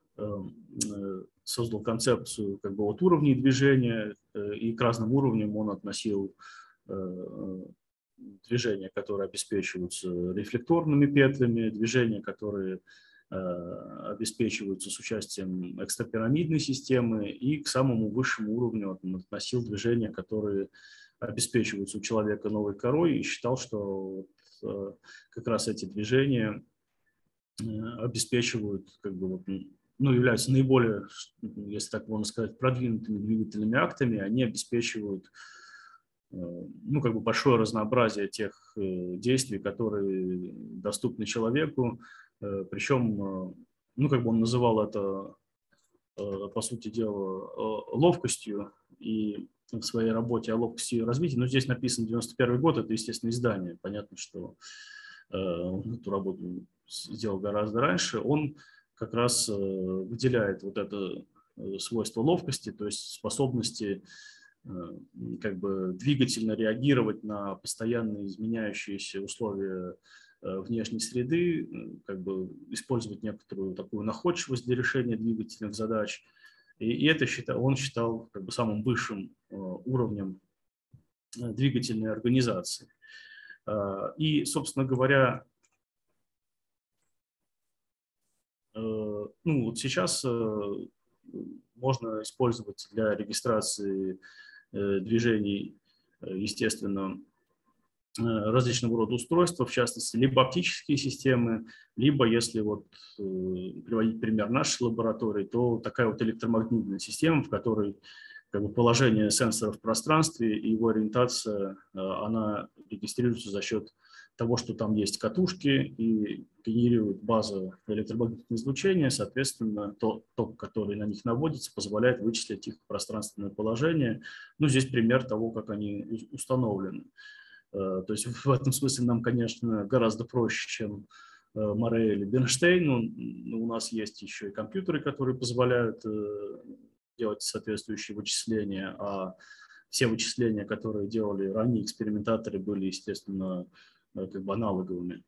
создал концепцию как бы вот уровней движения, и к разным уровням он относил движения, которые обеспечиваются рефлекторными петлями, движения, которые обеспечиваются с участием экстрапирамидной системы, и к самому высшему уровню он относил движения, которые обеспечиваются у человека новой корой, и считал, что как раз эти движения обеспечивают, как бы, являются наиболее, если так можно сказать, продвинутыми двигательными актами, они обеспечивают ну, как бы большое разнообразие тех действий, которые доступны человеку, причем, ну, как бы он называл это, по сути дела, ловкостью, и в своей работе о ловкости и развитии, но здесь написан 91 год, это, естественно, издание, понятно, что он эту работу сделал гораздо раньше, он как раз выделяет вот это свойство ловкости, то есть способности как бы двигательно реагировать на постоянно изменяющиеся условия внешней среды, как бы использовать некоторую такую находчивость для решения двигательных задач. И это он считал как бы самым высшим уровнем двигательной организации. И, собственно говоря, ну, вот сейчас можно использовать для регистрации движений, естественно, различного рода устройства, в частности, либо оптические системы, либо, если вот приводить пример нашей лаборатории, то такая вот электромагнитная система, в которой как бы положение сенсора в пространстве и его ориентация, она регистрируется за счет того, что там есть катушки и генерирует база электромагнитного излучения, соответственно, ток, который на них наводится, позволяет вычислить их пространственное положение. Ну, здесь пример того, как они установлены. То есть в этом смысле нам, конечно, гораздо проще, чем Море или Бернштейн. Но у нас есть еще и компьютеры, которые позволяют делать соответствующие вычисления, а все вычисления, которые делали ранние экспериментаторы, были, естественно, как бы аналоговыми.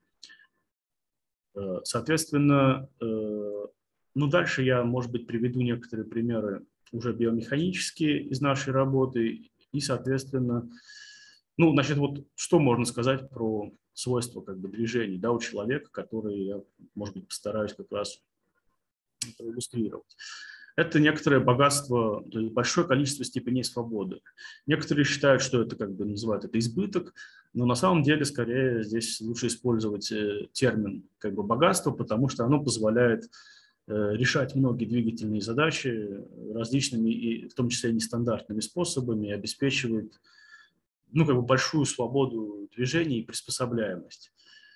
Соответственно, ну дальше я, может быть, приведу некоторые примеры уже биомеханические из нашей работы и, соответственно, ну, значит, вот что можно сказать про свойства как бы движений, да, у человека, которые я, может быть, постараюсь как раз проиллюстрировать. Это некоторое богатство, то есть большое количество степеней свободы. Некоторые считают, что это, как бы называют это избыток, но на самом деле, скорее, здесь лучше использовать термин как бы богатство, потому что оно позволяет решать многие двигательные задачи различными, и в том числе нестандартными способами, и обеспечивает, ну, как бы большую свободу движения и приспособляемость.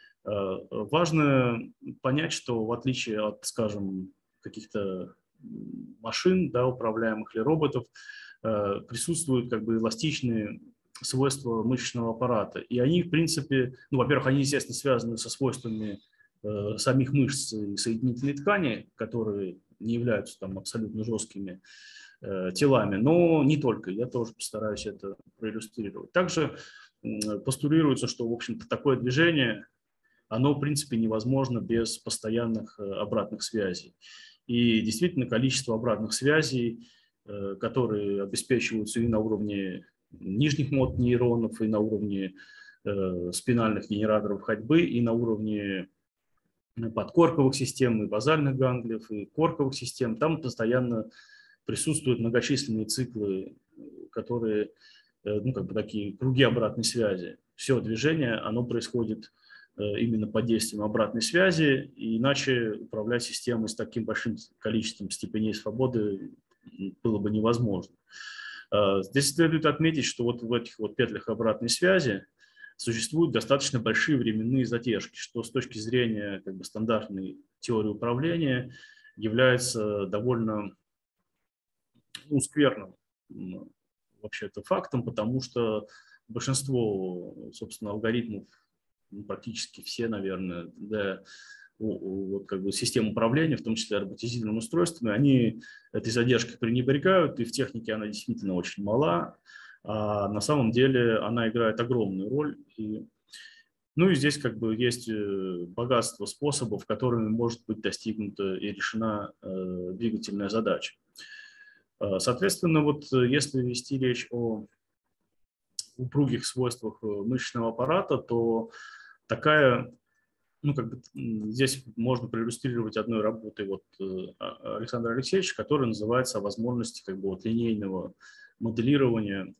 Важно понять, что в отличие от, скажем, каких-то машин, да, управляемых или роботов, присутствуют как бы эластичные свойства мышечного аппарата. И они, в принципе, ну, во-первых, они, естественно, связаны со свойствами самих мышц и соединительной ткани, которые не являются там абсолютно жесткими телами, но не только. Я тоже постараюсь это проиллюстрировать. Также постулируется, что, в общем-то, такое движение, оно, в принципе, невозможно без постоянных обратных связей. И действительно, количество обратных связей, которые обеспечиваются и на уровне нижних мод нейронов, и на уровне спинальных генераторов ходьбы, и на уровне подкорковых систем, и базальных ганглиев, и корковых систем, там постоянно присутствуют многочисленные циклы, которые, ну, как бы такие круги обратной связи. Все движение, оно происходит именно под действием обратной связи, и иначе управлять системой с таким большим количеством степеней свободы было бы невозможно. Здесь следует отметить, что вот в этих вот петлях обратной связи существуют достаточно большие временные задержки, что с точки зрения как бы стандартной теории управления является довольно скверным вообще-то фактом, потому что большинство, собственно, алгоритмов, практически все, наверное, для вот, как бы, систем управления, в том числе роботизированными устройствами, они этой задержкой пренебрегают, и в технике она действительно очень мала, а на самом деле она играет огромную роль. Ну и здесь как бы есть богатство способов, которыми может быть достигнута и решена двигательная задача. Соответственно, вот если вести речь о упругих свойствах мышечного аппарата, то такая, ну, как бы, здесь можно проиллюстрировать одной работой вот Александра Алексеевича, которая называется «О возможности как бы, вот, линейного моделирования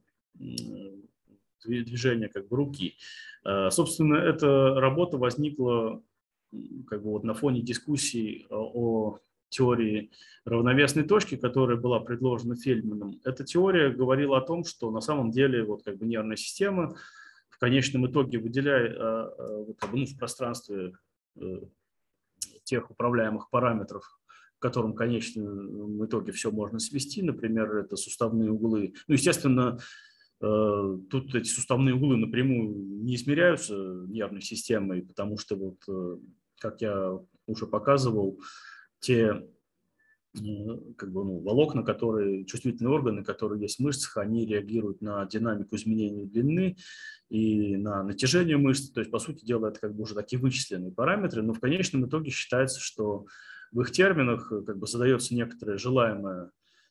движения как бы, руки». Собственно, эта работа возникла как бы, вот, на фоне дискуссий о теории равновесной точки, которая была предложена Фельдманом, эта теория говорила о том, что на самом деле вот как бы нервная система в конечном итоге выделяет в пространстве тех управляемых параметров, к которым в конечном итоге все можно свести, например, это суставные углы. Ну, естественно, тут эти суставные углы напрямую не измеряются нервной системой, потому что, вот, как я уже показывал, те волокна, которые, чувствительные органы, которые есть в мышцах, они реагируют на динамику изменения длины и на натяжение мышц. То есть, по сути дела, это как бы уже такие вычисленные параметры, но в конечном итоге считается, что в их терминах как бы задается некоторая желаемая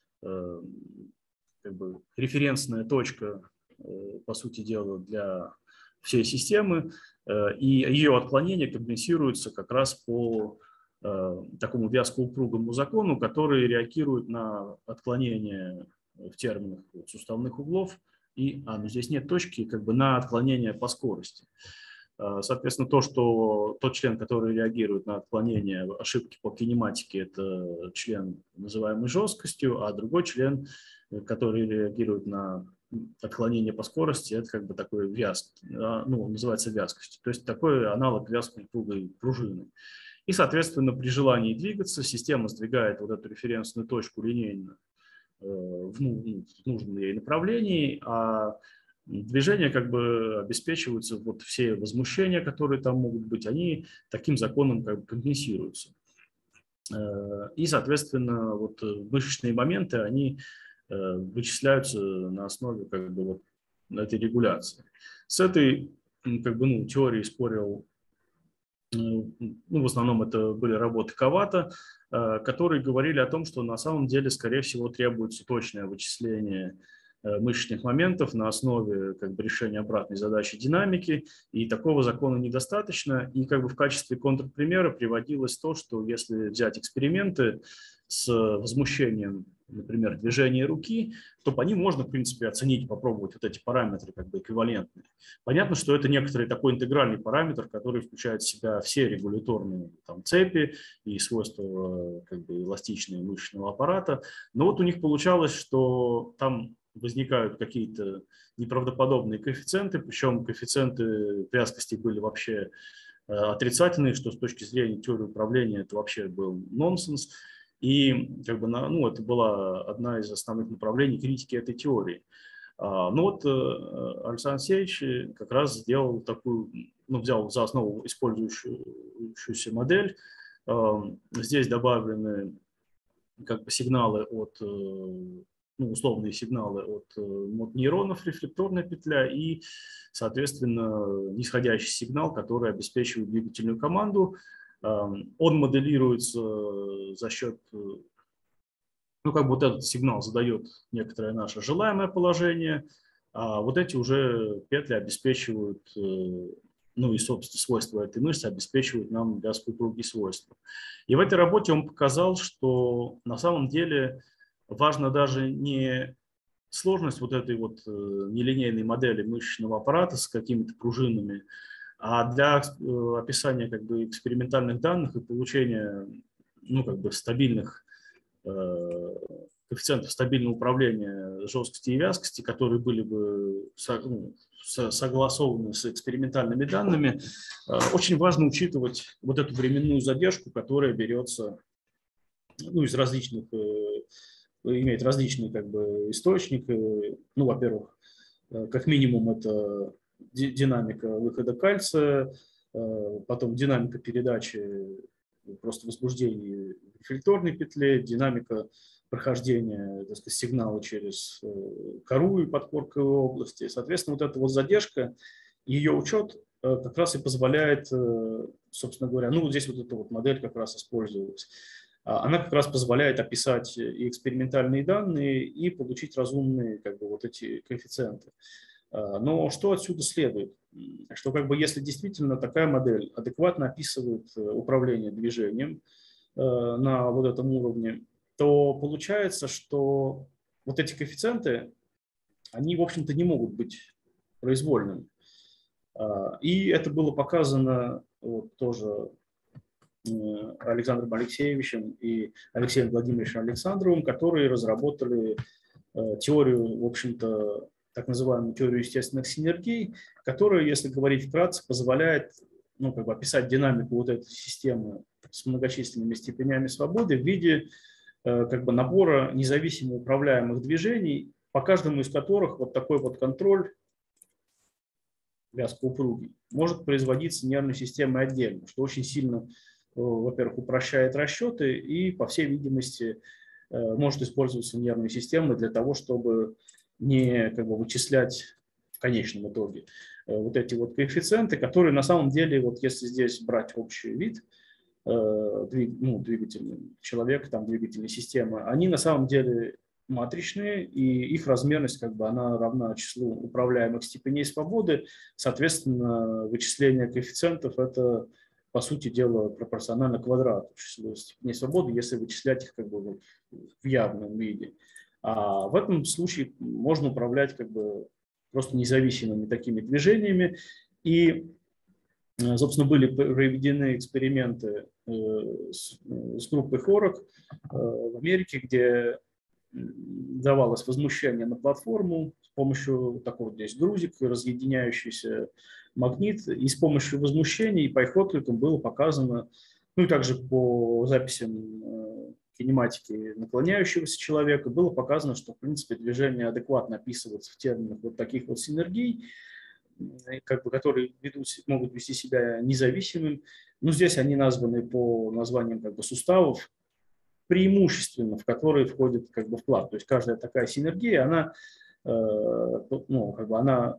как бы референсная точка, по сути дела, для всей системы, и ее отклонения компенсируются как раз по такому вязко-упругому закону, который реагирует на отклонение в терминах суставных углов и, здесь нет точки, как бы на отклонение по скорости. Соответственно, тот член, который реагирует на отклонение ошибки по кинематике, это член, называемый жесткостью, а другой член, который реагирует на отклонение по скорости, это как бы такой называется вязкостью. То есть такой аналог вязко-упругой пружины. И, соответственно, при желании двигаться система сдвигает вот эту референсную точку линейно в нужном ей направлении, а движения как бы обеспечиваются, вот все возмущения, которые там могут быть, они таким законом как бы компенсируются. И, соответственно, вот мышечные моменты, они вычисляются на основе как бы вот этой регуляции. С этой теорией спорил, в основном это были работы Кавата, которые говорили о том, что на самом деле, скорее всего, требуется точное вычисление мышечных моментов на основе как бы решения обратной задачи динамики, и такого закона недостаточно. И как бы в качестве контрпримера приводилось то, что если взять эксперименты с возмущением, например, движения руки, то по ним можно, в принципе, оценить, попробовать вот эти параметры как бы эквивалентные. Понятно, что это некоторый такой интегральный параметр, который включает в себя все регуляторные цепи и свойства как бы эластичные мышечного аппарата. Но вот у них получалось, что там возникают какие-то неправдоподобные коэффициенты, причем коэффициенты вязкости были вообще отрицательные, что с точки зрения теории управления это вообще был нонсенс. И как бы, это была одна из основных направлений критики этой теории. Александр Алексеевич как раз сделал такую, взял за основу использующуюся модель. Здесь добавлены как бы сигналы от условные сигналы от нейронов, рефлекторная петля и, соответственно, нисходящий сигнал, который обеспечивает двигательную команду. Он моделируется за счет, вот этот сигнал задает некоторое наше желаемое положение, а вот эти уже петли обеспечивают, и, собственно, свойства этой мышцы обеспечивают нам вязко-упругие свойства. И в этой работе он показал, что на самом деле важно даже не сложность вот этой вот нелинейной модели мышечного аппарата с какими-то пружинами, а для описания как бы экспериментальных данных и получения стабильных коэффициентов стабильного управления жесткости и вязкости, которые были бы согласованы с экспериментальными данными, очень важно учитывать вот эту временную задержку, которая берется из различных, имеет различные как бы источники. Во-первых, как минимум это динамика выхода кальция, потом динамика передачи просто возбуждения в рефлекторной петле, динамика прохождения, так сказать, сигнала через кору и подкорковые области. Соответственно, вот эта вот задержка, ее учет как раз и позволяет, собственно говоря, вот здесь вот эта вот модель как раз использовалась. Она как раз позволяет описать и экспериментальные данные, и получить разумные как бы вот эти коэффициенты. Но что отсюда следует? Что как бы если действительно такая модель адекватно описывает управление движением на вот этом уровне, то получается, что вот эти коэффициенты, они, в общем-то, не могут быть произвольными. И это было показано тоже Александром Алексеевичем и Алексеем Владимировичем Александровым, которые разработали теорию, в общем-то, так называемую теорию естественных синергий, которая, если говорить вкратце, позволяет как бы описать динамику вот этой системы с многочисленными степенями свободы в виде как бы набора независимо управляемых движений, по каждому из которых вот такой вот контроль вязко упругий может производиться нервной системой отдельно, что очень сильно, во-первых, упрощает расчеты и, по всей видимости, может использоваться нервной системой для того, чтобы не как бы вычислять в конечном итоге вот эти вот коэффициенты, которые на самом деле, вот если здесь брать общий вид, двигательный человек, там двигательной системы, они на самом деле матричные, и их размерность как бы она равна числу управляемых степеней свободы. Соответственно, вычисление коэффициентов – это, по сути дела, пропорционально квадрату числа степеней свободы, если вычислять их как бы в явном виде. А в этом случае можно управлять как бы просто независимыми такими движениями. И, собственно, были проведены эксперименты с группой Хорок в Америке, где давалось возмущение на платформу с помощью такого здесь грузик, разъединяющийся магнит, и с помощью возмущений по их откликам было показано, ну и также по записям кинематики наклоняющегося человека было показано, что в принципе движение адекватно описывается в терминах вот таких вот синергий, как бы, которые могут вести себя независимым. Но здесь они названы по названиям как бы суставов, преимущественно, в которые входит как бы вклад. То есть каждая такая синергия, она, как бы она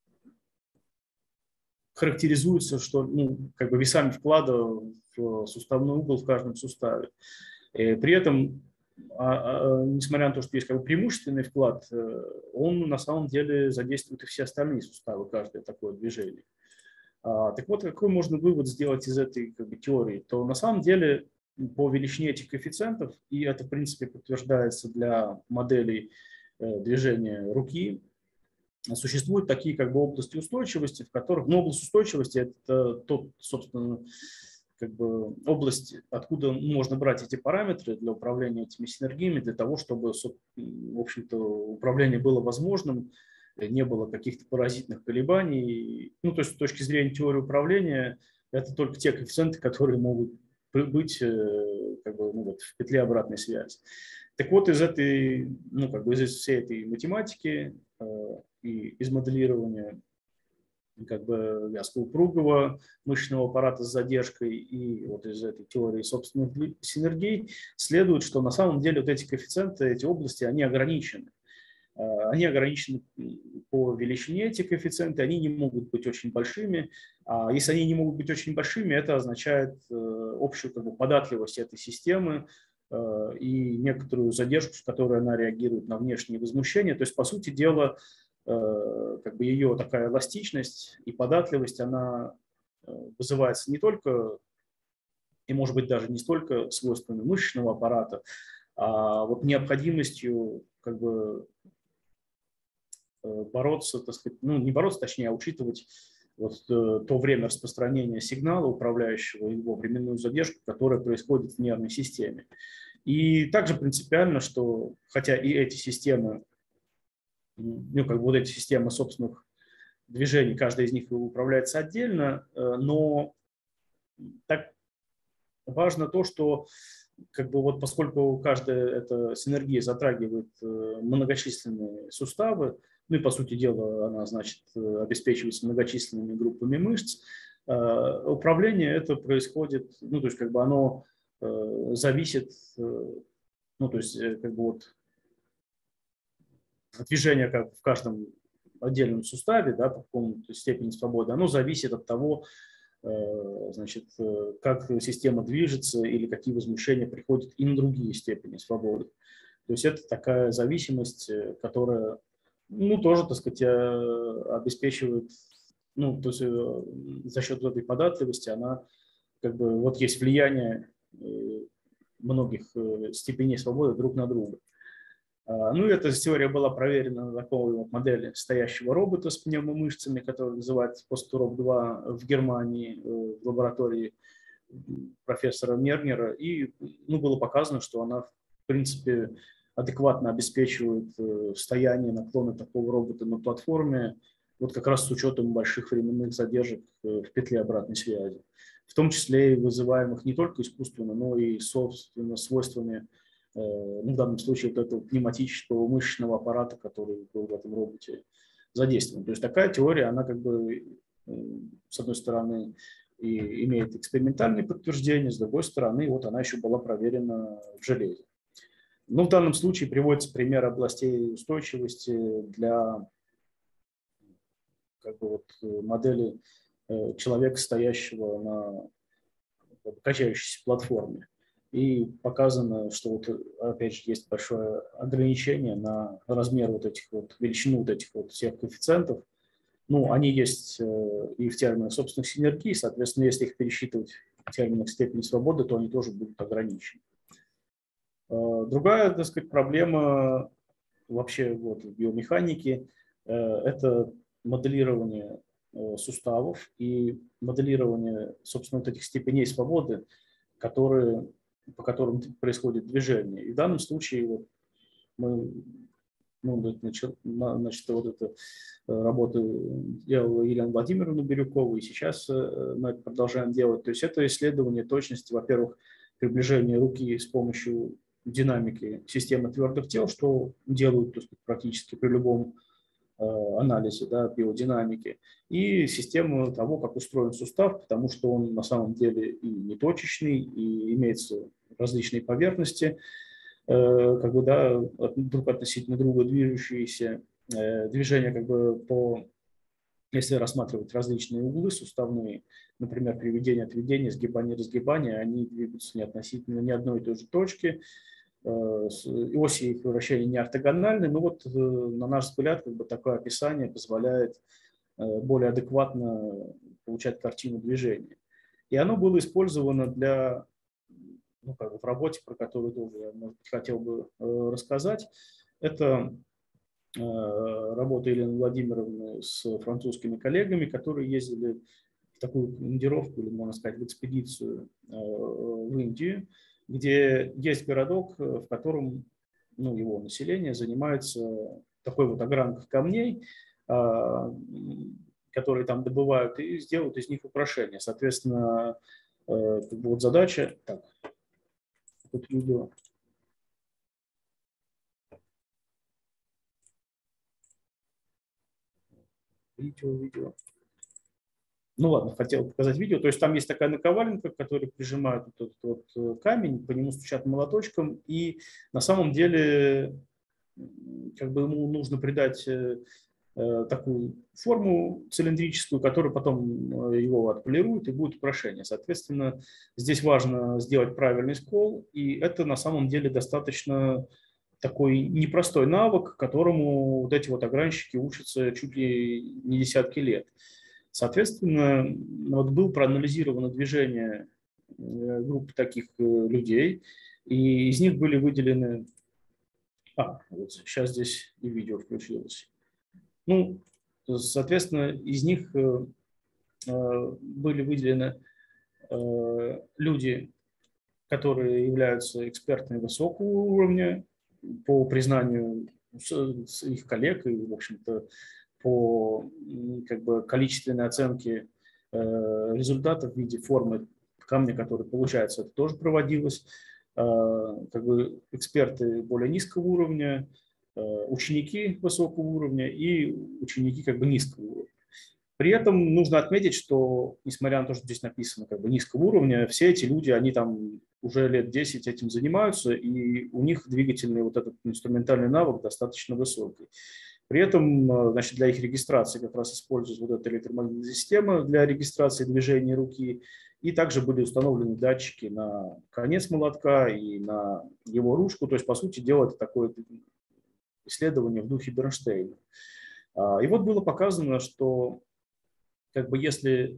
характеризуется, что как бы весами вклада в суставной угол в каждом суставе. И при этом, несмотря на то, что есть как бы преимущественный вклад, он на самом деле задействует и все остальные суставы, каждое такое движение. Так вот, какой можно вывод сделать из этой как бы теории? То на самом деле по величине этих коэффициентов, и это в принципе подтверждается для моделей движения руки, существуют такие как бы области устойчивости, в которых, область устойчивости это тот, собственно, как бы область, откуда можно брать эти параметры для управления этими синергиями, для того, чтобы, в общем-то, управление было возможным, не было каких-то паразитных колебаний. То есть с точки зрения теории управления, это только те коэффициенты, которые могут быть как бы, в петле обратной связи. Так вот, из этой, как бы из всей этой математики и из моделирования как бы вязко-упругого мышечного аппарата с задержкой и вот из этой теории собственных синергий следует, что на самом деле вот эти коэффициенты, эти области, они ограничены. Они ограничены по величине, эти коэффициенты, они не могут быть очень большими. А если они не могут быть очень большими, это означает общую как бы податливость этой системы и некоторую задержку, с которой она реагирует на внешние возмущения. То есть, по сути дела, как бы ее такая эластичность и податливость, она вызывается не только и, может быть, даже не столько свойствами мышечного аппарата, а вот необходимостью как бы бороться, так сказать, не бороться, точнее, а учитывать вот то время распространения сигнала управляющего, его временную задержку, которая происходит в нервной системе. И также принципиально, что хотя и эти системы, как бы вот эти системы собственных движений, каждая из них управляется отдельно, но так важно то, что как бы вот поскольку каждая эта синергия затрагивает многочисленные суставы, и по сути дела она, значит, обеспечивается многочисленными группами мышц, управление это происходит, то есть как бы оно зависит, то есть как бы вот движение как в каждом отдельном суставе, да, по какому-то степени свободы, оно зависит от того, значит, как система движется или какие возмущения приходят и на другие степени свободы. То есть это такая зависимость, которая, тоже, так сказать, обеспечивает, то есть за счет этой податливости она, как бы, вот есть влияние многих степеней свободы друг на друга. Эта теория была проверена на такой вот модели стоящего робота с пневмомышцами, который называется Posturop 2 в Германии, в лаборатории профессора Мернера, и было показано, что она, в принципе, адекватно обеспечивает стояние, наклоны такого робота на платформе, вот как раз с учетом больших временных задержек в петле обратной связи, в том числе и вызываемых не только искусственно, но и, собственно, свойствами, в данном случае, вот этого пневматического мышечного аппарата, который был в этом роботе задействован. То есть такая теория, она как бы, с одной стороны, и имеет экспериментальные подтверждения, с другой стороны, вот она еще была проверена в железе. В данном случае приводится пример областей устойчивости для модели человека, стоящего на качающейся платформе. И показано, что вот, опять же, есть большое ограничение на размер величину всех коэффициентов. Они есть и в терминах собственных синергий, соответственно, если их пересчитывать в терминах степени свободы, то они тоже будут ограничены. Другая, так сказать, проблема вообще в биомеханике – это моделирование суставов и моделирование, собственно, этих степеней свободы, по которым происходит движение. И в данном случае мы эту работу делала Елена Владимировна Бирюкова, и сейчас мы это продолжаем делать. То есть это исследование точности, во-первых, приближения руки с помощью динамики системы твердых тел, что делают, так сказать, практически при любом анализе биодинамики, и систему того, как устроен сустав, потому что он на самом деле и неточечный, и имеется различные поверхности, друг относительно друга движущиеся, движения если рассматривать различные углы суставные, например, приведение, отведение, сгибание, разгибание, они двигаются не относительно ни одной и той же точки, оси их вращения не ортогональны, но на наш взгляд такое описание позволяет более адекватно получать картину движения. И оно было использовано в работе, про которую тоже я, может быть, хотел бы рассказать. Это работа Елены Владимировны с французскими коллегами, которые ездили в такую командировку, или, можно сказать, в экспедицию в Индию, где есть городок, в котором его население занимается такой огранкой камней, которые там добывают, и сделают из них украшения. Соответственно, задача... Так, тут видео. Видео. Ладно, хотел показать видео. То есть там есть такая наковаленка, которая прижимает этот камень, по нему стучат молоточком, и на самом деле ему нужно придать такую форму цилиндрическую, которая потом его отполирует и будет украшение. Соответственно, здесь важно сделать правильный скол, и это на самом деле достаточно такой непростой навык, которому эти огранщики учатся чуть ли не десятки лет. Соответственно, было проанализировано движение группы таких людей, и из них были выделены... сейчас здесь и видео включилось. Соответственно, из них были выделены люди, которые являются экспертами высокого уровня по признанию их коллег и, в общем-то, по количественной оценке результатов в виде формы камня, который получается, это тоже проводилось. Эксперты более низкого уровня, ученики высокого уровня и ученики низкого уровня. При этом нужно отметить, что, несмотря на то, что здесь написано низкого уровня, все эти люди, они там уже лет 10 этим занимаются, и у них двигательный этот инструментальный навык достаточно высокий. При этом, для их регистрации как раз используется эта электромагнитная система для регистрации движения руки, и также были установлены датчики на конец молотка и на его ручку, то есть, по сути дела, это такое исследование в духе Бернштейна. И было показано, что если,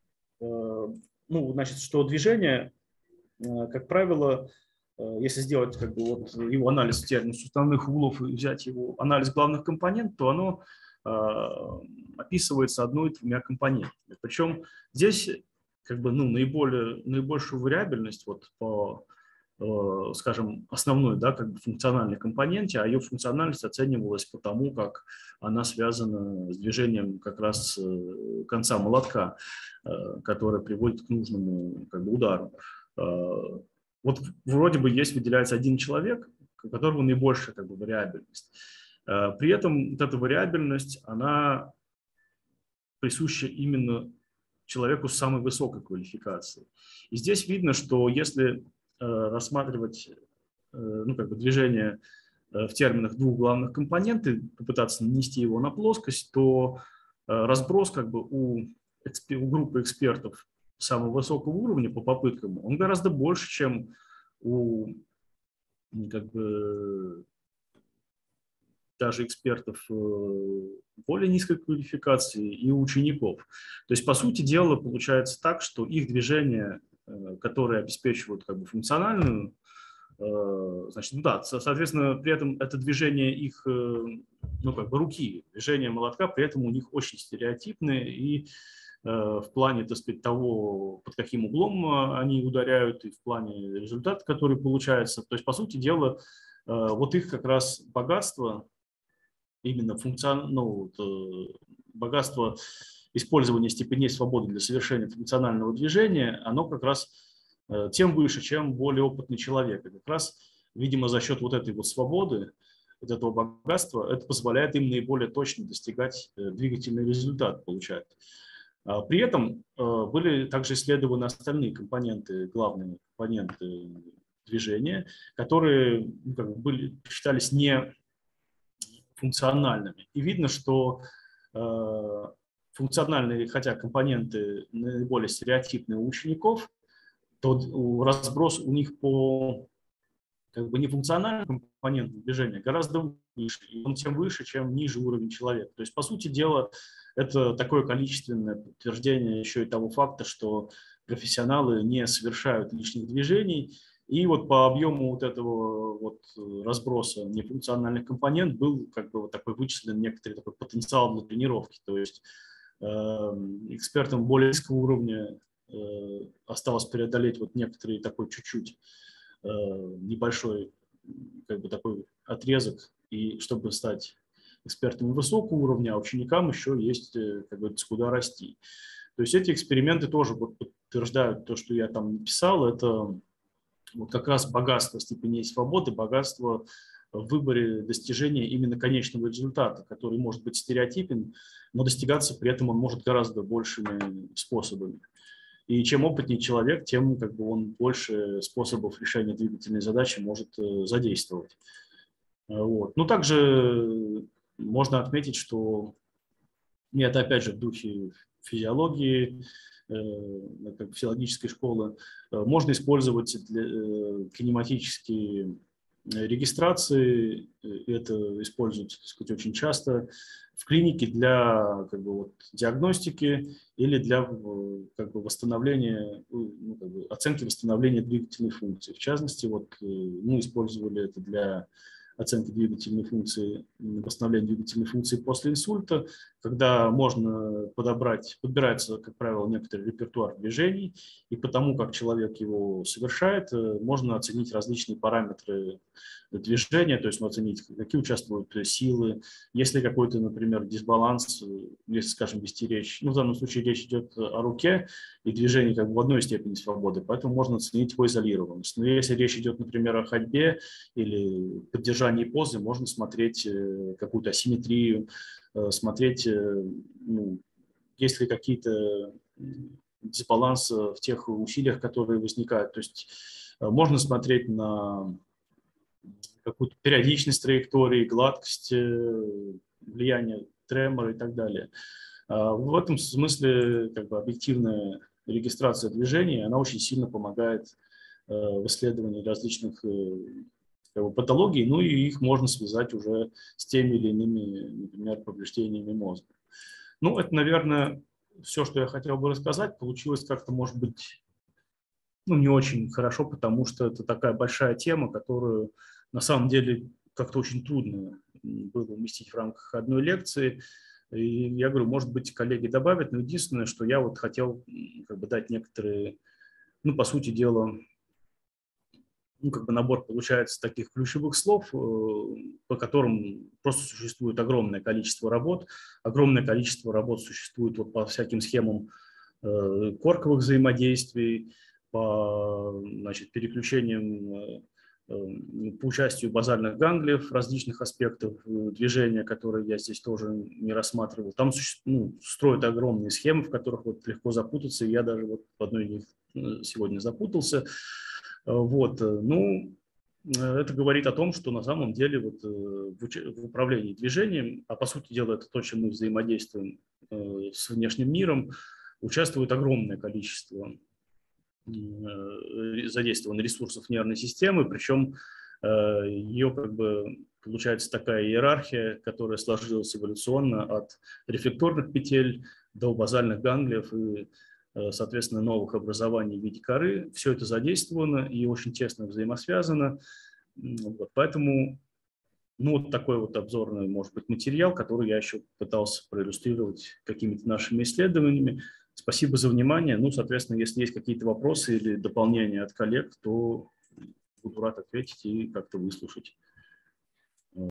что движение, как правило, если сделать его анализ терминов суставных углов и взять его анализ главных компонентов, то оно описывается одной и двумя компонентами. Причем здесь как бы, ну, наибольшую вариабельность вот по, скажем, основной, да, как бы функциональной компоненте, а ее функциональность оценивалась по тому, как она связана с движением как раз конца молотка, который приводит к нужному, как бы, удару. Вот вроде бы выделяется один человек, у которого наибольшая, как бы, вариабельность. При этом вот эта вариабельность, она присуща именно человеку с самой высокой квалификацией. И здесь видно, что если рассматривать ну, как бы движение в терминах двух главных компонентов, попытаться нанести его на плоскость, то разброс как бы у группы экспертов самого высокого уровня по попыткам, он гораздо больше, чем у как бы даже экспертов более низкой квалификации и у учеников. То есть, по сути дела, получается так, что их движения, которые обеспечивают как бы функциональную, значит, ну да, соответственно, при этом это движение их, ну, как бы руки, движение молотка, при этом у них очень стереотипные и в плане, так сказать, того, под каким углом они ударяют, и в плане результата, который получается. То есть, по сути дела, вот их как раз богатство, именно ну, вот, богатство использования степеней свободы для совершения функционального движения, оно как раз тем выше, чем более опытный человек. И как раз, видимо, за счет вот этой вот свободы, вот этого богатства, это позволяет им наиболее точно достигать двигательный результат, получать. При этом были также исследованы остальные компоненты, главные компоненты движения, которые, ну, как бы считались не функциональными. И видно, что функциональные, хотя компоненты наиболее стереотипные у учеников, то разброс у них по как бы нефункциональным компонентам движения гораздо выше, и он тем выше, чем ниже уровень человека. То есть, по сути дела, это такое количественное подтверждение еще и того факта, что профессионалы не совершают лишних движений. И вот по объему вот этого вот разброса нефункциональных компонент был как бы вот такой вычислен некоторый такой потенциал для тренировки. То есть экспертам более низкого уровня осталось преодолеть вот некоторый такой чуть-чуть небольшой как бы такой отрезок, и чтобы стать экспертами высокого уровня, а ученикам еще есть, как говорится, куда расти. То есть эти эксперименты тоже вот подтверждают то, что я там написал, это вот как раз богатство степеней свободы, богатство в выборе достижения именно конечного результата, который может быть стереотипен, но достигаться при этом он может гораздо большими способами. И чем опытнее человек, тем как бы он больше способов решения двигательной задачи может задействовать. Вот. Ну, также можно отметить, что и это опять же в духе физиологии, как бы физиологической школы, можно использовать кинематические регистрации, это используют, так сказать, очень часто в клинике для как бы, вот, диагностики или для как бы, восстановления, ну, как бы, оценки восстановления двигательной функции. В частности, вот, мы использовали это для оценки двигательной функции, восстановления двигательной функции после инсульта, когда можно подбирается, как правило, некоторый репертуар движений, и потому как человек его совершает, можно оценить различные параметры движения, то есть оценить, какие участвуют силы, если какой-то, например, дисбаланс, если, скажем, вести речь, ну, в данном случае речь идет о руке, и движение как бы в одной степени свободы, поэтому можно оценить его изолированность. Но если речь идет, например, о ходьбе или поддержании позы, можно смотреть какую-то асимметрию, смотреть, ну, есть ли какие-то дисбалансы в тех усилиях, которые возникают. То есть можно смотреть на какую-то периодичность траектории, гладкость, влияние тремора и так далее. В этом смысле как бы объективная регистрация движений, она очень сильно помогает в исследовании различных как бы, патологий, ну и их можно связать уже с теми или иными, например, повреждениями мозга. Ну, это, наверное, все, что я хотел бы рассказать. Получилось как-то, может быть, ну, не очень хорошо, потому что это такая большая тема, которую на самом деле как-то очень трудно было уместить в рамках одной лекции. И я говорю, может быть, коллеги добавят, но единственное, что я вот хотел как бы дать некоторые, ну, по сути дела, ну, как бы набор получается таких ключевых слов, по которым просто существует огромное количество работ. Огромное количество работ существует вот по всяким схемам корковых взаимодействий, по, значит, переключениям по участию базальных ганглиев в различных аспектах движения, которые я здесь тоже не рассматривал. Там строят огромные схемы, в которых вот легко запутаться, и я даже вот в одной из них сегодня запутался. Вот, ну, это говорит о том, что на самом деле вот в управлении движением, а по сути дела это то, чем мы взаимодействуем с внешним миром, участвует огромное количество задействовано ресурсов нервной системы, причем ее как бы получается такая иерархия, которая сложилась эволюционно от рефлекторных петель до базальных ганглиев и, соответственно, новых образований в виде коры. Все это задействовано и очень тесно взаимосвязано. Вот, поэтому, ну, вот такой вот обзорный, может быть, материал, который я еще пытался проиллюстрировать какими-то нашими исследованиями. Спасибо за внимание. Ну, соответственно, если есть какие-то вопросы или дополнения от коллег, то буду рад ответить и как-то выслушать.